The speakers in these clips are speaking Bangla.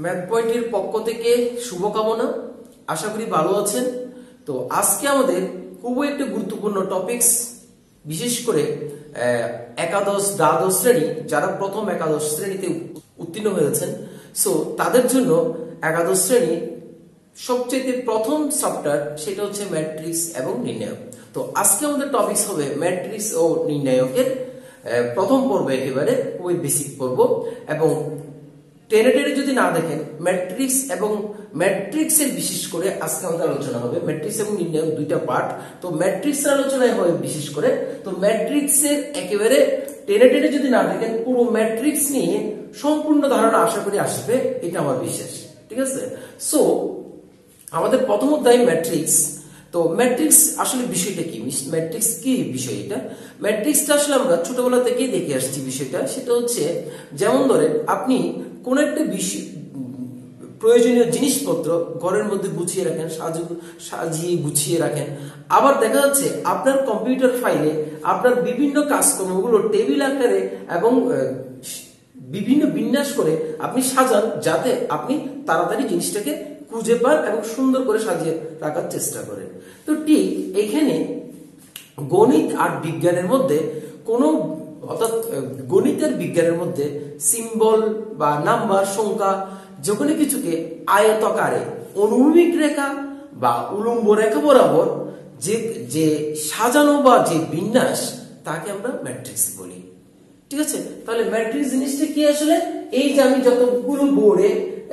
ম্যাথ পয়েন্টের পক্ষ থেকে শুভকামনা। আশা করি ভালো আছেন। তো আজকে আমাদের খুবই একটা গুরুত্বপূর্ণ টপিকস, বিশেষ করে একাদশ দ্বাদশ শ্রেণী যারা প্রথম একাদশ শ্রেণীতে উত্তীর্ণ হয়েছেন, সো তাদের জন্য একাদশ শ্রেণী সবচেয়ে প্রথম চ্যাপ্টার সেটা হচ্ছে ম্যাট্রিক্স এবং নির্ণায়ক। তো আজকে আমাদের টপিকস হবে ম্যাট্রিক্স ও নির্ণায়কের প্রথম পর্ব, একেবারে খুবই বেসিক পর্ব। এবং টেনে যদি না দেখেন ম্যাট্রিক্স এবং ম্যাট্রিক্সের বিশেষ করে আজকে আমাদের আলোচনা হবে ম্যাট্রিক্স এবং নির্ণায়ক দুইটা পার্ট। তো ম্যাট্রিক্সের আলোচনায় হবে বিশেষ করে। তো ম্যাট্রিক্সের একেবারে টেনে যদি না দেখেন পুরো ম্যাট্রিক্স নিয়ে সম্পূর্ণ ধারণা আশা করি আসবে, এটা আমার বিশ্বাস। ঠিক আছে, সো আমাদের প্রথম অধ্যায় ম্যাট্রিক্স। তো ম্যাট্রিক্স আসলে বিষয়টা কি, ম্যাট্রিক্স কি বিষয়? এটা ম্যাট্রিক্সটা আসলে আমরা ছোটবেলা থেকেই দেখে আসছি বিষয়টা। সেটা হচ্ছে যেমন ধরেন আপনি কোন একটা বিষয় প্রয়োজনীয় জিনিসপত্র ঘরের মধ্যে গুছিয়ে রাখেন, সাজিয়ে গুছিয়ে রাখেন। আবার দেখা যাচ্ছে আপনার কম্পিউটার ফাইলে আপনার বিভিন্ন কাজকর্মগুলো টেবিল আকারে এবং বিভিন্ন বিন্যাস করে আপনি সাজান, যাতে আপনি তাড়াতাড়ি জিনিসটাকে খুঁজে পান এবং সুন্দর করে সাজিয়ে রাখার চেষ্টা করেন। তো ঠিক এখানে গণিত আর বিজ্ঞানের মধ্যে কোনো, অর্থাৎ গণিত আর বিজ্ঞানের মধ্যে সিম্বল বা নাম্বার, সংখ্যা, যে কোনো কিছুকে আয়তাকারে অনুভূমিক রেখা বা উলম্ব রেখা বরাবর যে সাজানো বা যে বিন্যাস, তাকে আমরা ম্যাট্রিক্স বলি। ঠিক আছে, তাহলে ম্যাট্রিক্স জিনিসটা কি আসলে? এই যে আমি যতগুলো বোর্ডে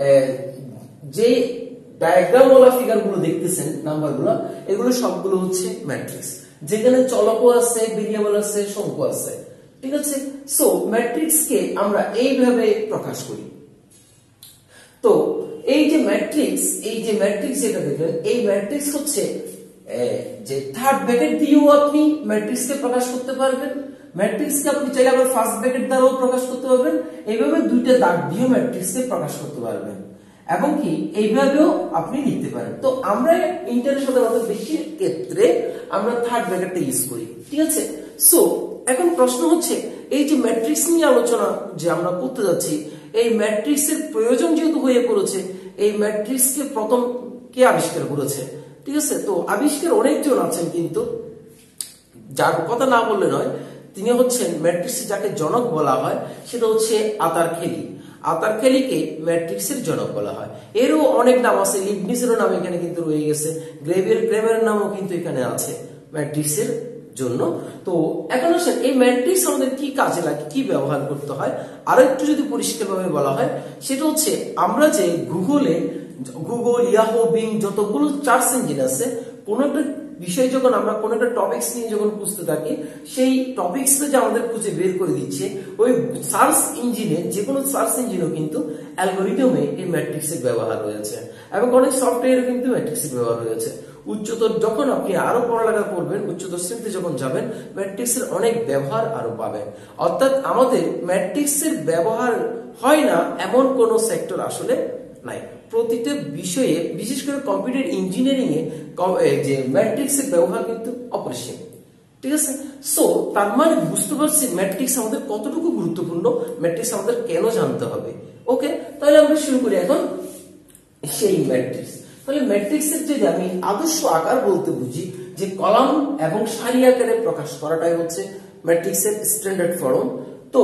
যে ডায়াগ্রাম ওয়ালা ফিগার গুলো দেখতেছেন, নাম্বার গুলো, এগুলো সবগুলো হচ্ছে ম্যাট্রিক্স, যেখানে চলকও আছে, ভেরিয়েবল আছে, সংখ্যা আছে। ঠিক আছে, সো ম্যাট্রিক্স কে আমরা এইভাবে প্রকাশ করি। তো এই যে ম্যাট্রিক্স যেটা দেখলেন, এই ম্যাট্রিক্স হচ্ছে যে থার্ড ব্র্যাকেট দিয়েও আপনি ম্যাট্রিক্স কে প্রকাশ করতে পারবেন, ম্যাট্রিক্স কে আপনি চাইলে আবার ফার্স্ট ব্র্যাকেট দ্বারাও প্রকাশ করতে পারবেন, এইভাবে দুইটা দাগ দিয়েও ম্যাট্রিক্স কে প্রকাশ করতে পারবেন, এবং কি এইভাবেও আপনি লিখতে পারেন। তো আমরা ইন্টারের সাথে বেশি ক্ষেত্রে আমরা থার্ড ব্র্যাকেটটা ইউজ করি। ঠিক আছে, সো এখন প্রশ্ন হচ্ছে এই যে ম্যাট্রিক্স নিয়ে আলোচনা যে আমরা করতে যাচ্ছি, এই ম্যাট্রিক্সের প্রয়োজন যেহেতু হয়ে পড়েছে, এই ম্যাট্রিক্স কে প্রথম কে আবিষ্কার করেছে? ঠিক আছে, তো আবিষ্কার অনেকজন আছেন, কিন্তু যার কথা না বললে নয়, তিনি হচ্ছেন ম্যাট্রিক্সের যাকে জনক বলা হয় সেটা হচ্ছে আতারখেলি। আতারখেলিকে ম্যাট্রিক্সের জনক বলা হয়। এরও অনেক নাম আছে, লিবনিজেরও নাম এখানে কিন্তু রয়ে গেছে, ক্রেমের নামও কিন্তু এখানে আছে ম্যাট্রিক্সের জন্য। তো এখন আসেন এই ম্যাট্রিক্স আমাদের কি কাজে লাগে, কি ব্যবহার করতে হয়, আরো একটু যদি পরিষ্কারভাবে বলা হয়, সেটা হচ্ছে আমরা যে গুগল, ইয়াহু, বিং, যতগুলো সার্চ ইঞ্জিন আছে, কোন একটা বিষয় যখন আমরা কোন একটা টপিকস নিয়ে যখন খুঁজতে থাকি, সেই টপিকসটা যে আমাদের খুঁজে বের করে দিচ্ছে, ওই সার্চ ইঞ্জিনে, যে কোনো সার্চ ইঞ্জিনও কিন্তু অ্যালগরিদমে এই ম্যাট্রিক্সের ব্যবহার হয়েছে, এবং অনেক সফটওয়্যারে কিন্তু ম্যাট্রিক্সের ব্যবহার হয়েছে। উচ্চতর যখন আপনি আরো পড়ালেখা করবেন, উচ্চতর শ্রেণীতে যখন যাবেন, ম্যাট্রিক্সের অনেক ব্যবহার আরো পাবেন। অর্থাৎ আমাদের ম্যাট্রিক্সের ব্যবহার হয় না এমন কোন সেক্টর আসলে নাই। প্রতিটা বিষয়ে, বিশেষ করে কম্পিউটার ইঞ্জিনিয়ারিং এ যে ম্যাট্রিক্সের ব্যবহার কিন্তু অপরিসীম। ঠিক আছে, সো তার মানে বুঝতে পারছি ম্যাট্রিক্স আমাদের কতটুকু গুরুত্বপূর্ণ, ম্যাট্রিক্স আমাদের কেন জানতে হবে। ওকে, তাহলে আমরা শুরু করি এখন সেই ম্যাট্রিক্স। তাহলে ম্যাট্রিক্সের যদি আমি আদর্শ আকার বলতে বুঝি, যে কলাম এবং সারি আকারে প্রকাশ করাটাই হচ্ছে ম্যাট্রিক্সের স্ট্যান্ডার্ড ফর্ম। তো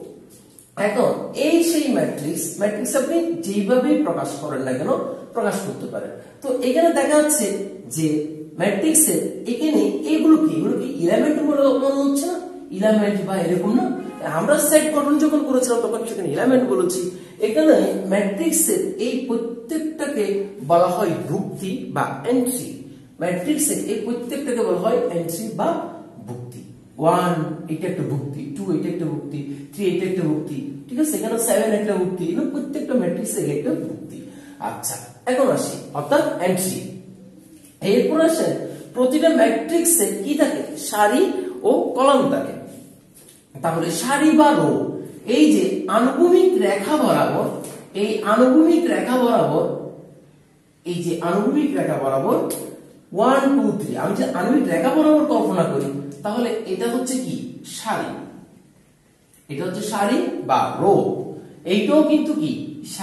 এখন এই সেই ম্যাট্রিক্স আপনি যেভাবেই প্রকাশ করেন না কেন প্রকাশ করতে পারেন। তো এখানে দেখা যাচ্ছে যে ম্যাট্রিক্সের এখানে এগুলো কি এলিমেন্ট মনে হচ্ছে না, এলিমেন্ট বা এরকম না, আমরা সেট গঠন যখন করেছিলাম তখন সেখানে এলিমেন্ট বলেছি। এখানে ম্যাট্রিক্সের এই প্রত্যেকটাকে বলা হয় ভুক্তি বা এন্ট্রি। ম্যাট্রিক্সের এই প্রত্যেকটাকে বলা হয় এন্ট্রি বা ভুক্তি। 1 এটা একটা ভুক্তি, 2 এটা একটা ভুক্তি, 3 এটা একটা ভুক্তি। ঠিক আছে, এখানে 7 একটা ভুক্তি, এগুলো প্রত্যেকটা ম্যাট্রিক্সের একটা ভুক্তি। আচ্ছা, এখন আসি অর্থাৎ এন্ট্রি। এরপর আসে প্রতিটা ম্যাট্রিক্সে কি থাকে, সারি ও কলাম থাকে। তাহলে সারি বা রো, এই যে আনুভূমিক রেখা বরাবর, এই আনুভূমিক রেখা বরাবর, এই যে আনুভূমিক রেখা বরাবর 1 2 3, আমি যে আনুভূমিক রেখা বরাবর কল্পনা করি, তাহলে এটা হচ্ছে কি সারি, এটা হচ্ছে সারি বা রো, এইটাও কিন্তু কি সারি।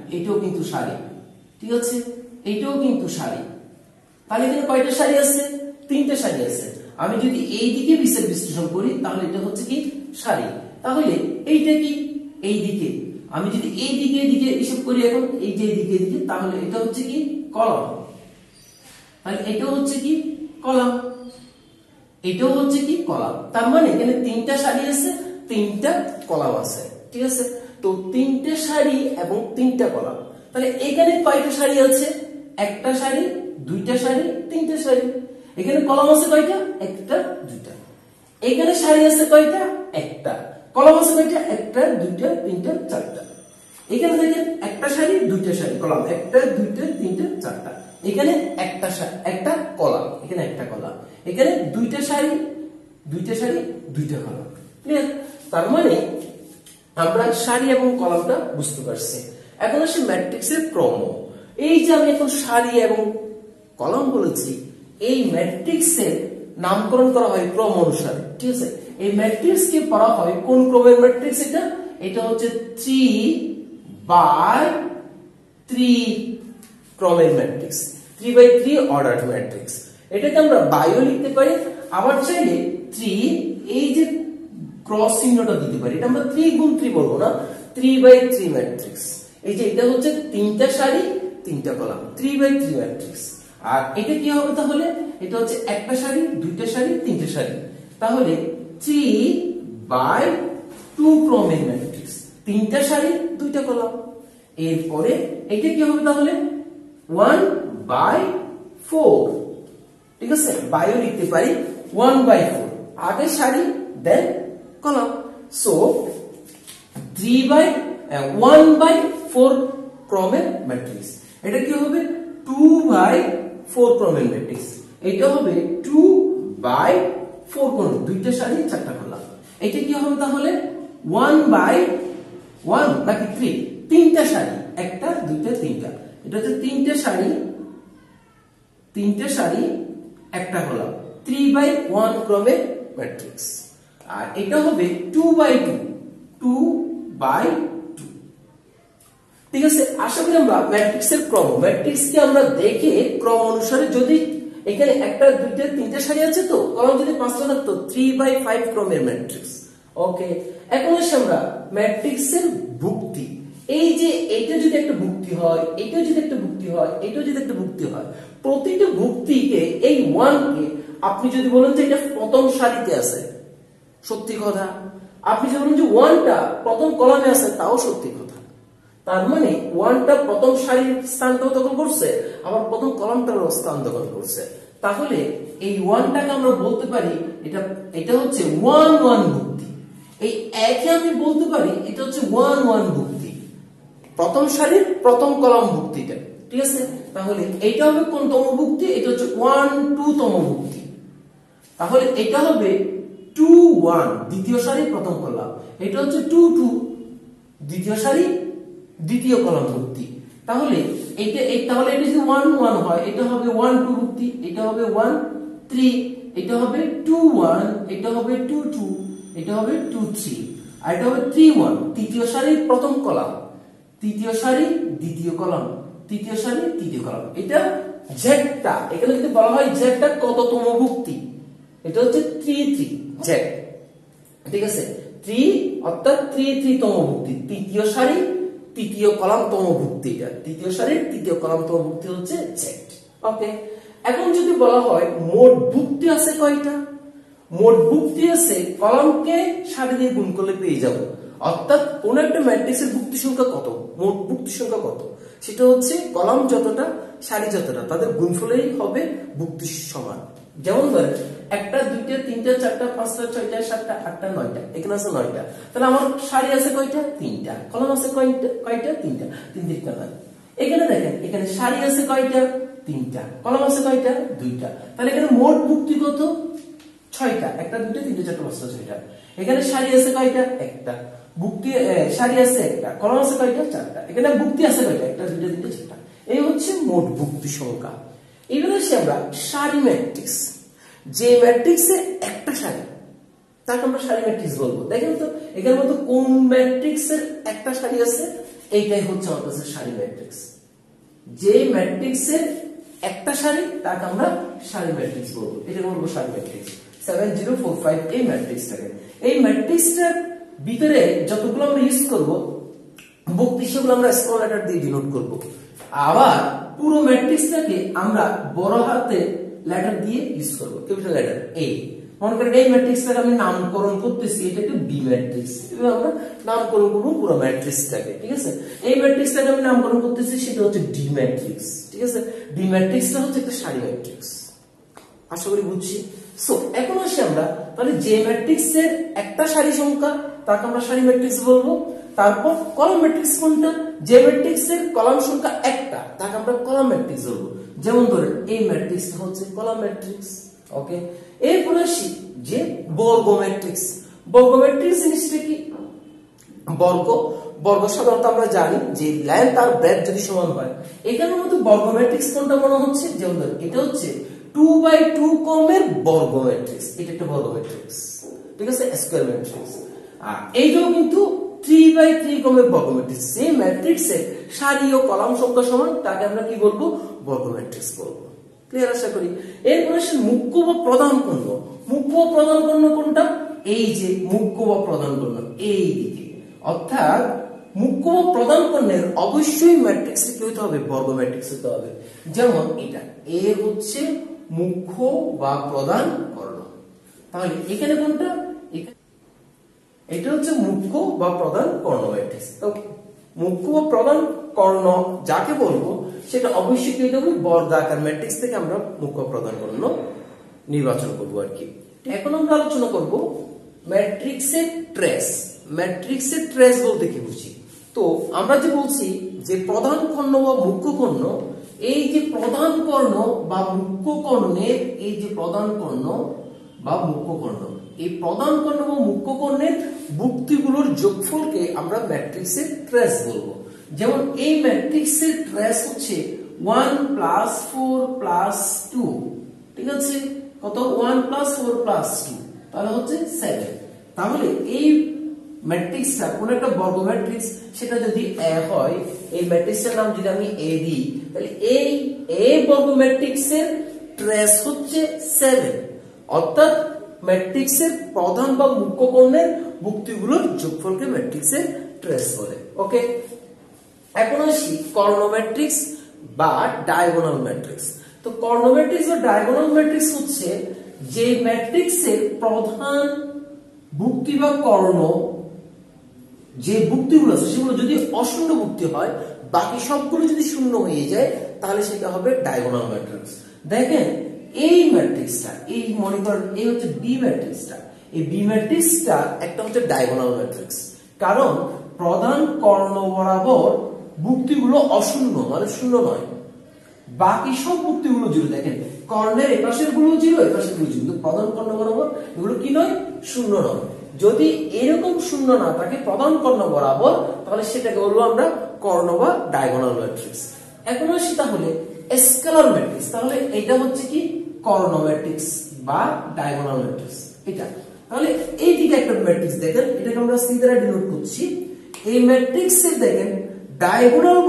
এটাও কিন্তু সারি, ঠিক আছে, এইটাও কিন্তু সারি। তাহলে এখানে কয়টা সারি আছে? তিনটা সারি আছে। আমি যদি এই দিকে বিশের বিশ্লেষণ করি তাহলে এটা হচ্ছে কি সারি। তাহলে এইটা কি এই দিকে, আমি যদি এই দিকে এদিকে হিসাব করি এখন এই যে এদিকে এদিকে, তাহলে এটা হচ্ছে কি কলাম। তাহলে এটা হচ্ছে কি কলাম, এটাও হচ্ছে কি কলাম। তার মানে এখানে তিনটা সারি আছে, তিনটা কলাম আছে, ঠিক আছে। তো তিনটে সারি এবং তিনটা কলাম। তাহলে এখানে কয়টা সারি আছে? একটা সারি, দুইটা সারি, তিনটা সারি। এখানে কলাম আছে কয়টা? একটা, দুইটা। এখানে সারি আছে কয়টা? একটা। কলাম আছে কয়টা? একটা, দুইটা, তিনটা, চারটা। এখানে দেখেন একটা সারি, দুইটা সারি, কলাম একটা, দুইটা, তিনটা, চারটা। এখানে একটা একটা কলাম, এখানে একটা কলাম। এখানে দুইটা সারি, দুইটা সারি, দুইটা কলাম। ক্লিয়ার? তার মানে আমরা সারি এবং কলামটা বুঝতে পারছি। এখন আসে ম্যাট্রিক্সের ক্রম। এই যে আমি এখন সারি এবং কলাম বলেছি, এই ম্যাট্রিক্সের নামকরণ করা হয় ক্রম অনুসারে, ঠিক আছে। এই ম্যাট্রিক্স কে পড়া হয় কোন ক্রমের ম্যাট্রিক্স? এটা হচ্ছে 3/3 ক্রমের ম্যাট্রিক্স, 3/3 অর্ডার ম্যাট্রিক্স। এটাকে আমরা বায়ো লিখতে পারি, আবার চাইলে 3 এই যে ক্রস চিহ্নটা দিতে পারি। এটা আমরা 3 গুণ 3 বলবো না, 3/3 ম্যাট্রিক্স। এই যে এটা হচ্ছে তিনটা সারি, তিনটা কলাম, 3/3 ম্যাট্রিক্স। আর এটা কি হবে তাহলে? এটা হচ্ছে একটা সারি, দুইটা সারি, তিনটা সারি। তাহলে 3/2 ক্রমের ম্যাট্রিক্স, তিনটা সারি, দুইটা কলাম। এরপরে এটা কি হবে তাহলে? 1/4, ঠিক আছে। বায়ো লিখতে পারি 1/4, আগে সারি দেন কলাম। সো 1/4 ক্রমের ম্যাট্রিক্স। এটা কি হবে? 2/4 ক্রমের ম্যাট্রিক্স। এটা হবে 2/4 ক্রম, দুইটা সারি, চারটা কলাম। এটা কি হবে তাহলে? 1/1 নাকি 3? তিনটা সারি, একটা, দুইটা, তিনটা। এটা হচ্ছে তিনটা সারি, তিনটা সারি, একটা কলাম, 3/1 ক্রমের ম্যাট্রিক্স। আর এটা হবে 2/2, 2/2, ঠিক আছে। আশা করি আমরা ম্যাট্রিক্সের ক্রম, ম্যাট্রিক্সকে আমরা দেখে ক্রম অনুসারে, যদি এখানে একটা, দুইটা, তিনটা সারি আছে তো কলাম যদি 5টা থাকতো, 3/5 ক্রমের ম্যাট্রিক্স। ওকে, এখন আসি আমরা ম্যাট্রিক্সের ভুক্তি। এই যে এটা যদি একটা ভুক্তি হয়, এটা যদি একটা ভুক্তি হয়, এটা যদি একটা ভুক্তি হয়, প্রতিটা ভুক্তিকে এই 1 কে আপনি যদি বলেন যে এটা প্রথম সারিতে আছে, সত্যি কথা। আপনি যদি বলেন যে 1টা প্রথম কলামে আছে, তাও সত্যি কথা। তার মানে 1টা প্রথম সারির স্থানটাও দখল করছে, আবার প্রথম কলামটারও স্থান দখল করছে। তাহলে এই 1টাকে আমরা বলতে পারি এটা হচ্ছে 1/1 ভুক্তি। এই একে আমি বলতে পারি এটা হচ্ছে 1/1 ভুক্তি, প্রথম সারির প্রথম কলাম ভুক্তিটা, ঠিক আছে। তাহলে এটা হবে কোন তম ভুক্তি? এটা হচ্ছে 1/2 তম ভুক্তি। তাহলে এটা হবে 2/1 দ্বিতীয় সারি, প্রথম কলাম। এটা হচ্ছে 2/2 দ্বিতীয় সারি, দ্বিতীয় কলাম ভুক্তি। তাহলে এটা যদি 1/1 হয়, এটা হবে 1/2 ভুক্তি। এটা হবে 1/3, এটা হবে 2/1, এটা হবে 2/2, এটা হবে 2/3, আর এটা হবে 3/1 তৃতীয় সারির প্রথম কলাম, তৃতীয় সারি, দ্বিতীয় কলাম, তৃতীয় সারি, তৃতীয় কলাম। এটা জেডটা, এখানে যদি বলা হয় জেডটা কততম ভুক্তি, এটা হচ্ছে 3/3 জেড, ঠিক আছে। 3 অর্থাৎ 3/3 তম ভুক্তি, তৃতীয় সারি, তৃতীয় কলাম তম ভুক্তি। এটা তৃতীয় সারির তৃতীয় কলাম তম ভুক্তি হচ্ছে জেড। ওকে, এখন যদি বলা হয় মোট ভুক্তি আছে কয়টা? মোট ভুক্তি আছে, কলামকে সারি দিয়ে গুণ করলে পেয়ে যাব। অর্থাৎ কোন একটা ম্যাট্রিক্সের ভুক্তি সংখ্যা কত, মোট ভুক্তি সংখ্যা কত, সেটা হচ্ছে কলাম যতটা, সারি যতটা, তাদের গুণফলেই হবে ভুক্তি সমান। যেমন ধরেন একটা, দুইটা, তিনটা, চারটা, পাঁচটা, ছয়টা, সাতটা, আটটা, নয়টা, এখানে আছে 9টা। তাহলে আমার সারি আছে কয়টা? 3টা। কলাম আছে কয়টা? 3টা। 3 দিকটা নয়। এখানে দেখেন, এখানে সারি আছে কয়টা? 3টা। কলাম আছে কয়টা? 2টা। তাহলে এখানে মোট ভুক্তি কত? 6টা। একটা, দুইটা, তিনটা, চারটা, পাঁচটা, 6টা। এখানে সারি আছে কয়টা? একটা। ভুক্তি সারি আছে একটা, কলাম আছে কয়টা? 4টা। এখানে ভুক্তি আছে কয়টা? একটা, দুইটা, তিনটা, চারটা। এই হচ্ছে মোট ভুক্তি সংখ্যা। এবার আসি আমরা সারি ম্যাট্রিক্স। যে ম্যাট্রিক্সে একটা সারি, তাকে আমরা সারি ম্যাট্রিক্স বলবো। দেখেন তো এখানের মধ্যে কোন ম্যাট্রিক্সের একটা সারি আছে? এইটাই হচ্ছে আমাদের কাছে সারি ম্যাট্রিক্স। যে ম্যাট্রিক্সের একটা সারি তাকে আমরা সারি ম্যাট্রিক্স বলবো, এটা বলবো সারি ম্যাট্রিক্স। 7045 এই ম্যাট্রিক্সটাকে, এই ম্যাট্রিক্সটার ভিতরে যতগুলো আমরা ইউজ করব বুক্তি সেগুলো আমরা স্মল লেটার দিয়ে ডিনোট করব। আবার পুরো ম্যাট্রিক্সটাকে আমরা বড় হাতে লেটার দিয়ে ইউজ করব, ক্যাপিটাল লেটার এ। মনে করেন এই ম্যাট্রিক্সটাকে আমি নামকরণ করতেছি, এটা একটা বি ম্যাট্রিক্স, এভাবে আমরা নামকরণ করব পুরো ম্যাট্রিক্সটাকে, ঠিক আছে। এই ম্যাট্রিক্সটাকে আমি নামকরণ করতেছি, সেটা হচ্ছে ডি ম্যাট্রিক্স, ঠিক আছে। ডি ম্যাট্রিক্সটা হচ্ছে একটা সারি ম্যাট্রিক্স, আশা করি বুঝছি। সো এখন আসি আমরা তাহলে যে ম্যাট্রিক্সের একটা সারি সংখ্যা তাকে আমরা সারি ম্যাট্রিক্স বলবো। তারপর কলাম ম্যাট্রিক্স কোনটা, যে ম্যাট্রিক্সের কলাম সংখ্যা একটা তাকে আমরা কলাম ম্যাট্রিক্স বলবো। যেমন ধরেন এই ম্যাট্রিক্সটা হচ্ছে কলাম ম্যাট্রিক্স, ওকে। এরপর আসি যে বর্গ ম্যাট্রিক্স। বর্গ ম্যাট্রিক্স জিনিসটা কি? বর্গ সাধারণত আমরা জানি যে লেন্থ আর ব্রেডথ যদি সমান হয়, এখানের মধ্যে বর্গ ম্যাট্রিক্স কোনটা মনে হচ্ছে? যেমন ধরেন এটা হচ্ছে 2/2 ক্রমের বর্গ ম্যাট্রিক্স, এটা একটা বর্গ ম্যাট্রিক্স, ঠিক আছে, স্কয়ার ম্যাট্রিক্স। আর এইটাও কিন্তু 3/3 ক্রমের বর্গ ম্যাট্রিক্স। সেই ম্যাট্রিক্সের সারি ও কলাম সংখ্যা সমান, তাকে আমরা কি বলবো? বর্গ ম্যাট্রিক্স বলবো। ক্লিয়ার আশা করি। এরপর আসে মুখ্য বা প্রধান কর্ণ। মুখ্য ও প্রধান কর্ণ কোনটা? এই যে মুখ্য বা প্রধান কর্ণ এই দিকে, অর্থাৎ মুখ্য বা প্রধান কর্ণের অবশ্যই ম্যাট্রিক্স কি হতে হবে? বর্গ ম্যাট্রিক্স হতে হবে। যেমন এটা এ হচ্ছে মুখ্য বা প্রধান কর্ণ, তাহলে এখানে কোনটা? এটা হচ্ছে মুখ্য বা প্রধান কর্ণ ম্যাট্রিক্স। তো মুখ্য বা প্রধান কর্ণ যাকে বলবো সেটা অবশ্যই কি হবে? বর্গাকার ম্যাট্রিক্স থেকে আমরা মুখ্য প্রধান কর্ণ নির্বাচন করব আর কি। এখন আমরা আলোচনা করব ম্যাট্রিক্সের ট্রেস। ম্যাট্রিক্সের ট্রেস বলতে কি বুঝি? তো আমরা যে বলছি যে প্রধান কর্ণ বা মুখ্য কর্ণ, এই যে প্রধান কর্ণ বা মুখ্য কর্ণের, এই যে প্রধান কর্ণ বা মুখ্য কর্ণ, এই প্রধান কর্ণ বা মুখ্য কর্ণের বুক্তিগুলোর যোগফলকে আমরা ম্যাট্রিক্সের ট্রেস বলবো। যেমন এই ম্যাট্রিক্সের ট্রেস হচ্ছে 1 + 4 + 2, ঠিক আছে, কত? 1 + 4 + 2, তাহলে হচ্ছে 7। তাহলে এই ম্যাট্রিক্সটা কোন একটা বর্গ ম্যাট্রিক্স, সেটা যদি এ হয়, এই ম্যাট্রিক্সের নাম যদি আমি এ দিই, তাহলে এই এ বর্গ ম্যাট্রিক্সের ট্রেস হচ্ছে 7, অর্থাৎ ম্যাট্রিক্সের প্রধান বা মুখ্য কর্ণের বুক্তিগুলোর যোগফলকে ম্যাট্রিক্সের ট্রেস বলে, ওকে। এখন আসি কর্ণ ম্যাট্রিক্স বা ডায়াগোনাল ম্যাট্রিক্স। তো কর্ণ ম্যাট্রিক্স বা ডায়াগোনাল ম্যাট্রিক্স হচ্ছে যে ম্যাট্রিক্সের প্রধান বুক্তি বা কর্ণ, যে বুক্তিগুলো আছে সেগুলো যদি অশূন্য বুক্তি হয়, বাকি সবগুলো যদি শূন্য হয়ে যায়, তাহলে সেটা হবে ডায়াগোনাল ম্যাট্রিক্স। দেখেন এই ম্যাট্রিক্সটা, এই মনে করেন এই হচ্ছে বি ম্যাট্রিক্সটা, এই বি ম্যাট্রিক্সটা একটা হচ্ছে ডায়াগোনাল ম্যাট্রিক্স, কারণ প্রধান কর্ণ বরাবর বুক্তিগুলো অশূন্য, মানে শূন্য নয়, বাকি সব বুক্তিগুলো জিরো। দেখেন কর্ণের এপাশের গুলো জিরো, এপাশের গুলো জিরো, কিন্তু প্রধান কর্ণ বরাবর এগুলো কি নয়? শূন্য নয়। যদি এরকম শূন্য না থাকে প্রধান কর্ণ বরাবর, তাহলে সেটাকে বলবো আমরা কর্ণ বা ডায়াগোনাল ম্যাট্রিক্স। এখন আসি তাহলে স্কেলার ম্যাট্রিক্স। তাহলে এটা হচ্ছে কি? কর্ণ ম্যাট্রিক্স বা ডায়াগোনাল ম্যাট্রিক্স এটা। তাহলে এই দিকে একটা ম্যাট্রিক্স দেখেন, এটাকে আমরা সি দ্বারা ডিনোট করছি। এই ম্যাট্রিক্সে দেখেন ডায়াগোনাল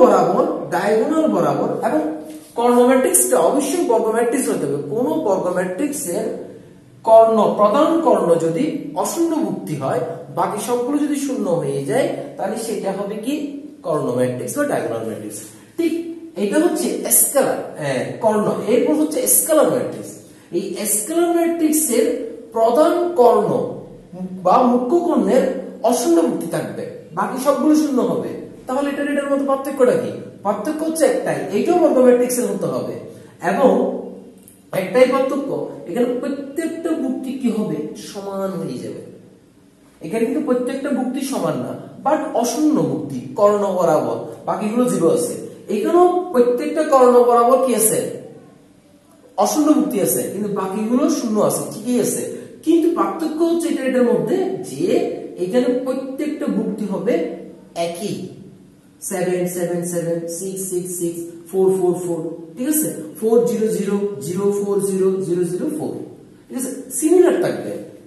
বরাবর এবং কর্ণ ম্যাট্রিক্সটা অবশ্যই বর্গ ম্যাট্রিক্স হতে হবে। কোন বর্গ ম্যাট্রিক্সের কর্ণ, প্রধান কর্ণ যদি অশূন্য বুক্তি হয়, বাকি সবগুলো যদি শূন্য হয়ে যায়, তাহলে সেটা হবে কি? কর্ণ ম্যাট্রিক্স বা ডায়াগোনাল ম্যাট্রিক্স। ঠিক এটা হচ্ছে স্কেলার কর্ণ। এরপর হচ্ছে স্কেলার ম্যাট্রিক্স। এই স্কেলার ম্যাট্রিক্সের প্রধান কর্ণ বা মুখ্য কর্ণের অশূন্য বুক্তি থাকবে, বাকি সবগুলো শূন্য হবে। তাহলে এটার মধ্যে পার্থক্যটা কি? পার্থক্য হচ্ছে একটাই, এইটাও বর্গ ম্যাট্রিক্সের হতে হবে, এবং একটাই পার্থক্য, এখানে প্রত্যেকটা বুক্তি কি হবে? সমান হয়ে যাবে। এখানে কিন্তু প্রত্যেকটা বুক্তি সমান না, বাট অশূন্য বুক্তি কর্ণ বরাবর, বাকিগুলো জিরো আছে। এখানেও প্রত্যেকটা কর্ণ বরাবর কি আছে? অশূন্য বুক্তি আছে, কিন্তু বাকিগুলো শূন্য আছে, ঠিকই আছে। কিন্তু পার্থক্য হচ্ছে এটার মধ্যে যে এখানে প্রত্যেকটা বুক্তি হবে একই, 7 7 7 6 6 6 4 4 4, ঠিক আছে, 4 0 0 0 4 0 0 0 4, ঠিক আছে, সিমিলার থাকবে।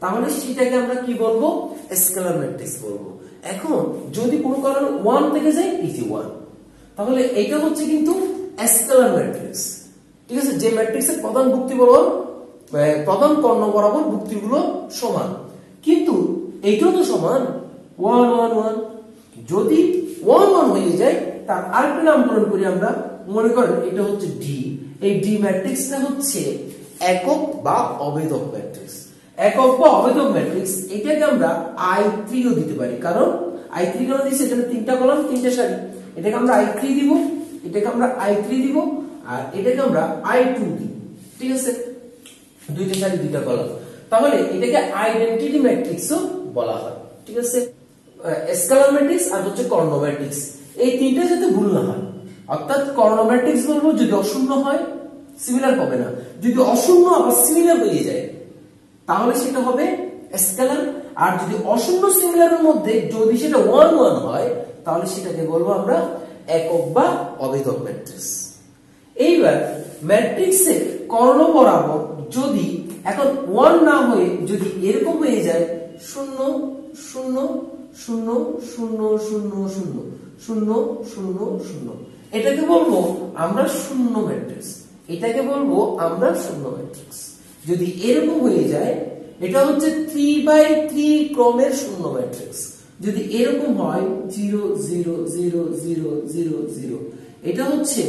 তাহলে সেটাকে আমরা কি বলবো, স্কেলার ম্যাট্রিক্স বলবো। এখন যদি কোনো কারণে 1 থেকে যায়, এই যে 1, তাহলে এটা হচ্ছে কিন্তু স্কেলার ম্যাট্রিক্স, ঠিক আছে। যে ম্যাট্রিক্সের প্রধান ভুক্তি বরাবর প্রধান কর্ণ বরাবর ভুক্তিগুলো সমান, কিন্তু এইটাও তো সমান 1 1 1। যদি 1 1 হয়ে যায় তার আরেকটা নামকরণ করি আমরা, মনে করেন এটা হচ্ছে ডি। এই ডি ম্যাট্রিক্সটা হচ্ছে একক বা অভেদক ম্যাট্রিক্স। একক বা অভেদক ম্যাট্রিক্স এটাকে আমরা I3 ও দিতে পারি, কারণ I3 কেন দিচ্ছি, এখানে 3টা কলাম 3টা সারি, এটাকে আমরা I3 দিব, এটাকে আমরা I3 দিব, আর এটাকে আমরা I2 দিব, ঠিক আছে, 2টা সারি 2টা কলাম। তাহলে এটাকে আইডেন্টিটি ম্যাট্রিক্সও বলা হয়, ঠিক আছে। স্কেলার ম্যাট্রিক্স আর হচ্ছে কর্ণ ম্যাট্রিক্স, এই তিনটা যাতে ভুল না হয়। অর্থাৎ কর্ণ ম্যাট্রিক্স বলবো যদি অশূন্য হয় সিমিলার হবে না, যদি অশূন্য আবার সিমিলার হয়ে যায় তাহলে সেটা হবে স্কেলার, আর যদি অশূন্য সিমিলারের মধ্যে যদি সেটা 1 1 হয় তাহলে সেটাকে বলবো আমরা একক বা অভেদক ম্যাট্রিক্স। এইবার ম্যাট্রিক্সের কর্ণ বরাবর যদি এখন 1 না হয়ে যদি এরকম হয়ে যায় 0 0 0 0 0 0 0 0 0, এটাকে বলবো আমরা শূন্য ম্যাট্রিক্স, এটাকে বলবো আমরা শূন্য ম্যাট্রিক্স। যদি এরকম হয়ে যায় এটা হচ্ছে 3/3 ক্রমের শূন্য ম্যাট্রিক্স। যদি এরকম হয় 0 0 0 0 0 0, এটা হচ্ছে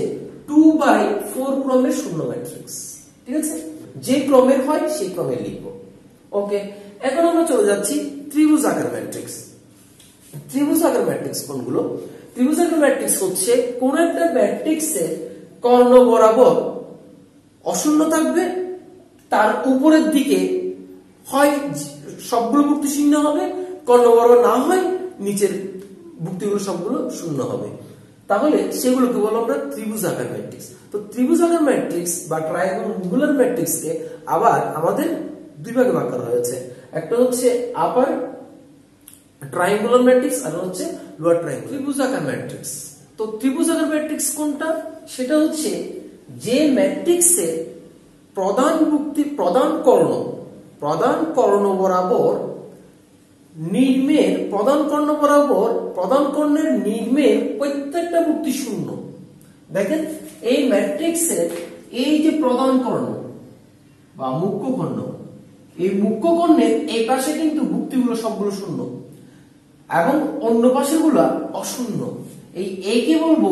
2/4 ক্রমের শূন্য ম্যাট্রিক্স, ঠিক আছে। যে ক্রমের হয় সেই ক্রমে লিখবো। ওকে, এখন আমরা চলে যাচ্ছি ত্রিভুজাকার ম্যাট্রিক্স। ত্রিভুজাকার ম্যাট্রিক্স কোনগুলো? ত্রিভুজাকার ম্যাট্রিক্স হচ্ছে কোন একটা ম্যাট্রিক্সের কর্ণ বরাবর অশূন্য থাকবে, তার উপরের দিকে হয় সবগুলো ভুক্তি শূন্য হবে, কর্ণ বরাবর না হয় নিচের ভুক্তিগুলো সবগুলো শূন্য হবে, তাহলে সেগুলোকে বলো আমরা ত্রিভুজাকার ম্যাট্রিক্স। তো ত্রিভুজাকার ম্যাট্রিক্স বা ট্রায়াঙ্গুলার ম্যাট্রিক্সকে আবার আমাদের দুই ভাগে ভাগ করা হয়েছে, একটা হচ্ছে আপার ট্রায়াঙ্গুলার ম্যাট্রিক্স আর হচ্ছে লোয়ার ট্রায়াঙ্গুলার। ত্রিভুজাকার ম্যাট্রিক্স, তো ত্রিভুজাকার ম্যাট্রিক্স কোনটা? সেটা হচ্ছে যে ম্যাট্রিক্সের প্রধান ভুক্তি প্রধান কর্ণ বরাবর নির্মের প্রধান কর্ণ বরাবর প্রধান কর্ণের নির্মের প্রত্যেকটা ভুক্তি শূন্য। দেখেন এই ম্যাট্রিক্সের এই যে প্রধান কর্ণ বা মুখ্য কর্ণ, এই মুখ্য কর্ণের এই পাশে কিন্তু ভুক্তিগুলো সবগুলো শূন্য এবং অন্য পাশের গুলা অশূন্য। এই একে বলবো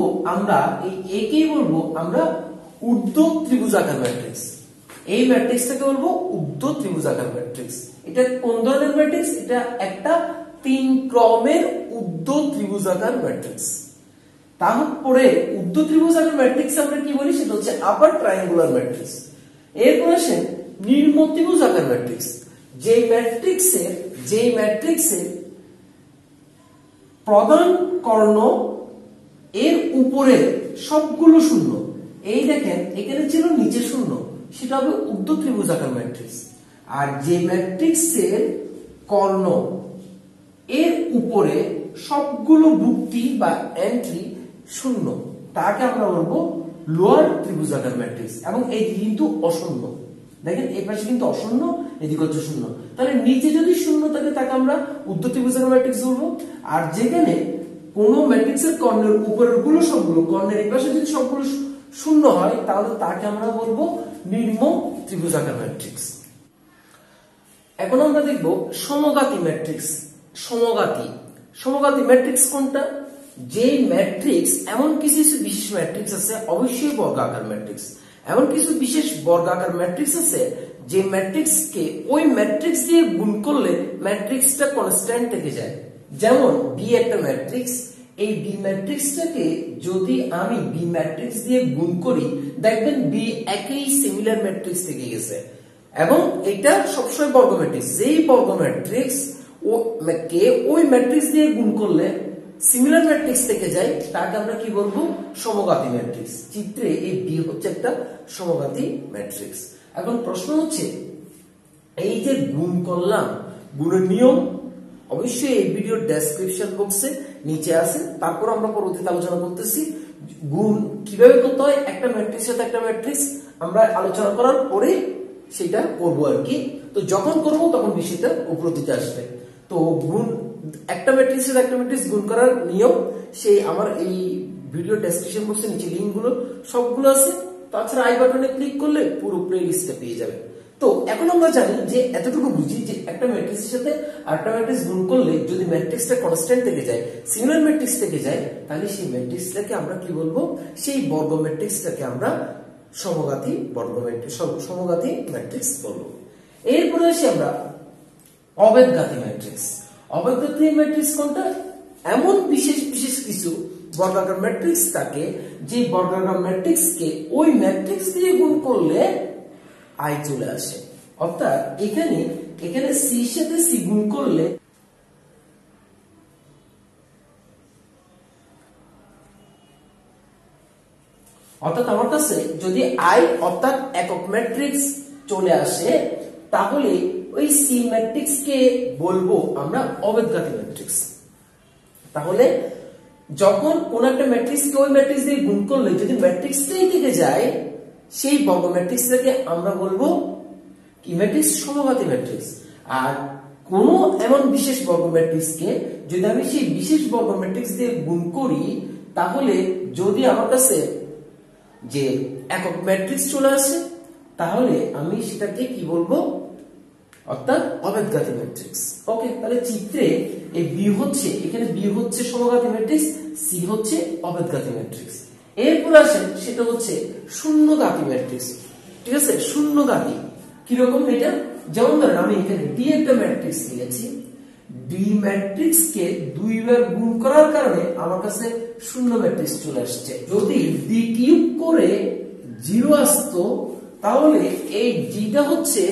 আমরা ঊর্ধ্ব ত্রিভুজাকার ম্যাট্রিক্স। এই ম্যাট্রিক্সটাকে বলবো ঊর্ধ্ব ত্রিভুজাকার ম্যাট্রিক্স। এটা কোন ধরনের ম্যাট্রিক্স? এটা একটা 3 ক্রমের ঊর্ধ্ব ত্রিভুজাকার ম্যাট্রিক্স। তারপরে ঊর্ধ্ব ত্রিভুজাকার ম্যাট্রিক্স আমরা কি বলি? সেটা হচ্ছে আপার ট্রায়াঙ্গুলার ম্যাট্রিক্স। এরপর আসে নিম্ন ত্রিভুজাকার ম্যাট্রিক্স। যে ম্যাট্রিক্সের প্রধান কর্ণ এর উপরে সবগুলো শূন্য। এই দেখেন এখানে ছিল নিচে শূন্য, সেটা হবে ঊর্ধ্ব ত্রিভুজাকার ম্যাট্রিক্স। আর যে ম্যাট্রিক্সের কর্ণ এর উপরে সবগুলো ভুক্তি বা এন্ট্রি শূন্য, তাকে আমরা বলবো লোয়ার ত্রিভুজাকার ম্যাট্রিক্স। এবং এই কিন্তু অশূন্য, দেখেন এই পাশে কিন্তু অশূন্য, এদিকে হচ্ছে শূন্য। তাহলে নিচে যদি শূন্য থাকে তাকে আমরা ঊর্ধ্ব ত্রিভুজাকার ম্যাট্রিক্স বলবো। আর যেখানে কোন ম্যাট্রিক্সের কর্ণের উপরের গুলো সবগুলো, কর্ণের এই পাশে যদি সবগুলো শূন্য হয় তাহলে তাকে আমরা বলবো নিম্ন ত্রিভুজাকার ম্যাট্রিক্স। এখন আমরা দেখব সমঘাতী ম্যাট্রিক্স। সমঘাতী ম্যাট্রিক্স কোনটা? যে ম্যাট্রিক্স এমন কিছু বিশেষ ম্যাট্রিক্স আছে, অবশ্যই বর্গাকার ম্যাট্রিক্স, এমন কিছু বিশেষ বর্গাকার ম্যাট্রিক্স আছে যে ম্যাট্রিক্সকে ওই ম্যাট্রিক্স দিয়ে গুণ করলে ম্যাট্রিক্সটা কনস্ট্যান্ট থেকে যায়। যেমন বি একটা ম্যাট্রিক্স, এই বি ম্যাট্রিক্সটাকে যদি আমি বি ম্যাট্রিক্স দিয়ে গুণ করি দেখবেন বি একই সিমিলার ম্যাট্রিক্স থেকে গেছে, এবং এটা সবসময় বর্গ ম্যাট্রিক্স। যেই বর্গ ম্যাট্রিক্স কে ওই ম্যাট্রিক্স দিয়ে গুণ করলে সিমিলার ম্যাট্রিক্স থেকে যায় তাকে আমরা কি বলবো? সমঘাতী ম্যাট্রিক্স। চিত্রে এই বি হচ্ছে একটা সমঘাতী ম্যাট্রিক্স। এখন প্রশ্ন হচ্ছে এই যে গুণ করলাম, গুণের নিয়ম অবশ্যই এই ভিডিওর ডেসক্রিপশন বক্সে নিচে আছে, তারপর আমরা পরবর্তীতে আলোচনা করতেছি গুণ কিভাবে করতে হয়। একটা ম্যাট্রিক্সের সাথে একটা ম্যাট্রিক্স আমরা আলোচনা করার পরে সেটা করবো আর কি। তো যখন করব তখন বিষয়টা উপর দিকে আসবে। তো গুণ একটা ম্যাট্রিক্সের একটা ম্যাট্রিক্স গুণ করার নিয়ম সেই আমার এই ভিডিও ডেসক্রিপশন বক্সে নিচে লিংকগুলো সবগুলো আছে। তাছাড়া আই বাটনে ক্লিক করলে পুরো প্লেলিস্টটা পেয়ে যাবে। তো এখন আমরা জানি যে এতটুকু বুঝি যে একটা ম্যাট্রিক্সের সাথে আরেকটা ম্যাট্রিক্স গুণ করলে যদি ম্যাট্রিক্সটা কনস্ট্যান্ট থেকে যায়, সিমিলার ম্যাট্রিক্স থেকে যায়, তাহলে সেই ম্যাট্রিক্সটাকে আমরা কি বলবো, সেই বর্গ ম্যাট্রিক্সটাকে আমরা সমঘাতী বর্গ ম্যাট্রিক্স, সমঘাতী ম্যাট্রিক্স বলবো। এরপরে আসি আমরা অবেদঘাতী ম্যাট্রিক্স। অবেদঘাতী ম্যাট্রিক্স কোনটা? এমন বিশেষ বিশেষ কিছু বর্গাকার ম্যাট্রিক্স থাকে যে বর্গাকার ম্যাট্রিক্সকে ওই ম্যাট্রিক্স দিয়ে গুণ করলে আই চলে আসে। অর্থাৎ এখানে সি সাথে সি গুণ করলে অর্থাৎ আমার কাছে যদি আই অর্থাৎ একক ম্যাট্রিক্স চলে আসে, তাহলে ওই সি ম্যাট্রিক্স কে বলবো আমরা অবেদঘাতী ম্যাট্রিক্স। তাহলে যখন কোন একটা ম্যাট্রিক্সকে ওই ম্যাট্রিক্স দিয়ে গুণ করলে যদি ম্যাট্রিক্সটাই থেকে যায়, সেই বর্গ ম্যাট্রিক্সটাকে আমরা বলবো কি ম্যাট্রিক্স? সমঘাতী ম্যাট্রিক্স। আর কোন এমন বিশেষ বর্গ ম্যাট্রিক্সকে যদি আমি সেই বিশেষ বর্গ ম্যাট্রিক্স দিয়ে গুণ করি, তাহলে যদি আমার কাছে যে একক ম্যাট্রিক্স চলে আসে, তাহলে আমি সেটাকে কি বলবো? অর্থাৎ অবেদঘাতী ম্যাট্রিক্স। ওকে, তাহলে চিত্রে এই বি হচ্ছে, এখানে বি হচ্ছে সমঘাতী ম্যাট্রিক্স, সি হচ্ছে অবেদঘাতী ম্যাট্রিক্স। এরপর আসেন সেটা হচ্ছে শূন্যঘাতী ম্যাট্রিক্স। ঠিক আছে, শূন্যঘাতী কিরকম এটা? যেমন ধরেন আমি এখানে ডি একটা ম্যাট্রিক্স নিয়েছি, ডি ম্যাট্রিক্স কে দুইবার গুণ করার কারণে আমার কাছে শূন্য ম্যাট্রিক্স চলে আসছে। যদি ডি কিউব করে 0 আসতো, তাহলে এই ডিটা হচ্ছে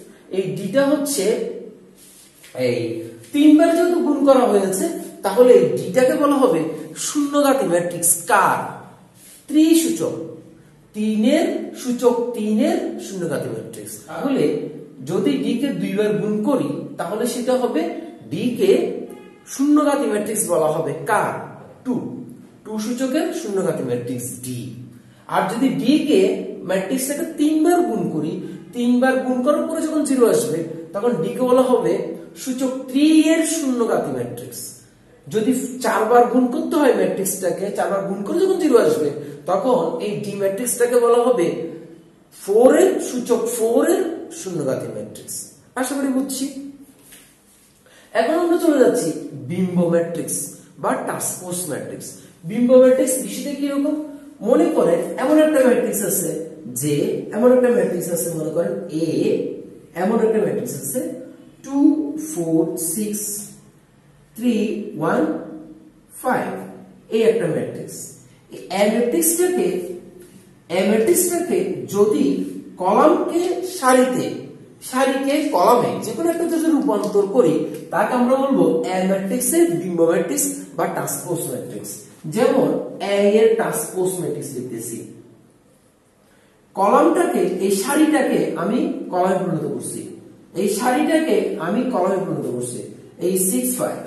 এই তিনবার যেহেতু গুণ করা হয়েছে, তাহলে এই ডিটাকে বলা হবে শূন্যঘাতী ম্যাট্রিক্স। কার? ত্রিসূচক, 3 এর শূন্যঘাতী ম্যাট্রিক্স। তাহলে যদি ডি কে দুইবার গুণ করি, তাহলে সেটা হবে ডি কে শূন্যঘাতী ম্যাট্রিক্স বলা হবে। কার? 2 সূচকের শূন্যঘাতী ম্যাট্রিক্স ডি। আর যদি ডি কে ম্যাট্রিক্সটাকে 3 বার গুণ করি, 3 বার গুণ করার পরে যখন 0 আসবে, তখন ডি কে বলা হবে সূচক 3 এর শূন্যঘাতী ম্যাট্রিক্স। যদি 4 বার গুণ করতে হয় ম্যাট্রিক্সটাকে, 4 বার গুণ করে যখন 0 আসবে, তখন এই ডি ম্যাট্রিক্সটাকে বলা হবে 4 এর সূচক 4 এর শূন্যঘাতী ম্যাট্রিক্স। আশা করি বুঝছি। এখন আমরা চলে যাচ্ছি বিম্ব ম্যাট্রিক্স বা ট্রান্সপোজ ম্যাট্রিক্স। বিম্ব ম্যাট্রিক্স বিষয়টা কি রকম? মনে করেন এমন একটা ম্যাট্রিক্স আছে, যে এমন একটা ম্যাট্রিক্স আছে, মনে করেন এ, এমন একটা ম্যাট্রিক্স আছে 2 4 6 3 1 5, এই একটা ম্যাট্রিক্স। এই ম্যাট্রিক্সটাকে যদি কলামকে সারিকে কলামে যে কোনো একটা যদি রূপান্তর করি, তাকে আমরা বলবো এ ম্যাট্রিক্সের বিম্ব ম্যাট্রিক্স বা ট্রান্সপোজ ম্যাট্রিক্স। যেমন এ এর ট্রান্সপোজ ম্যাট্রিক্স লিখতেছি, কলামটাকে এই সারিটাকে আমি কলামে পরিণত করছি, এই সারিটাকে আমি কলামে পরিণত করছি, এই 6 5।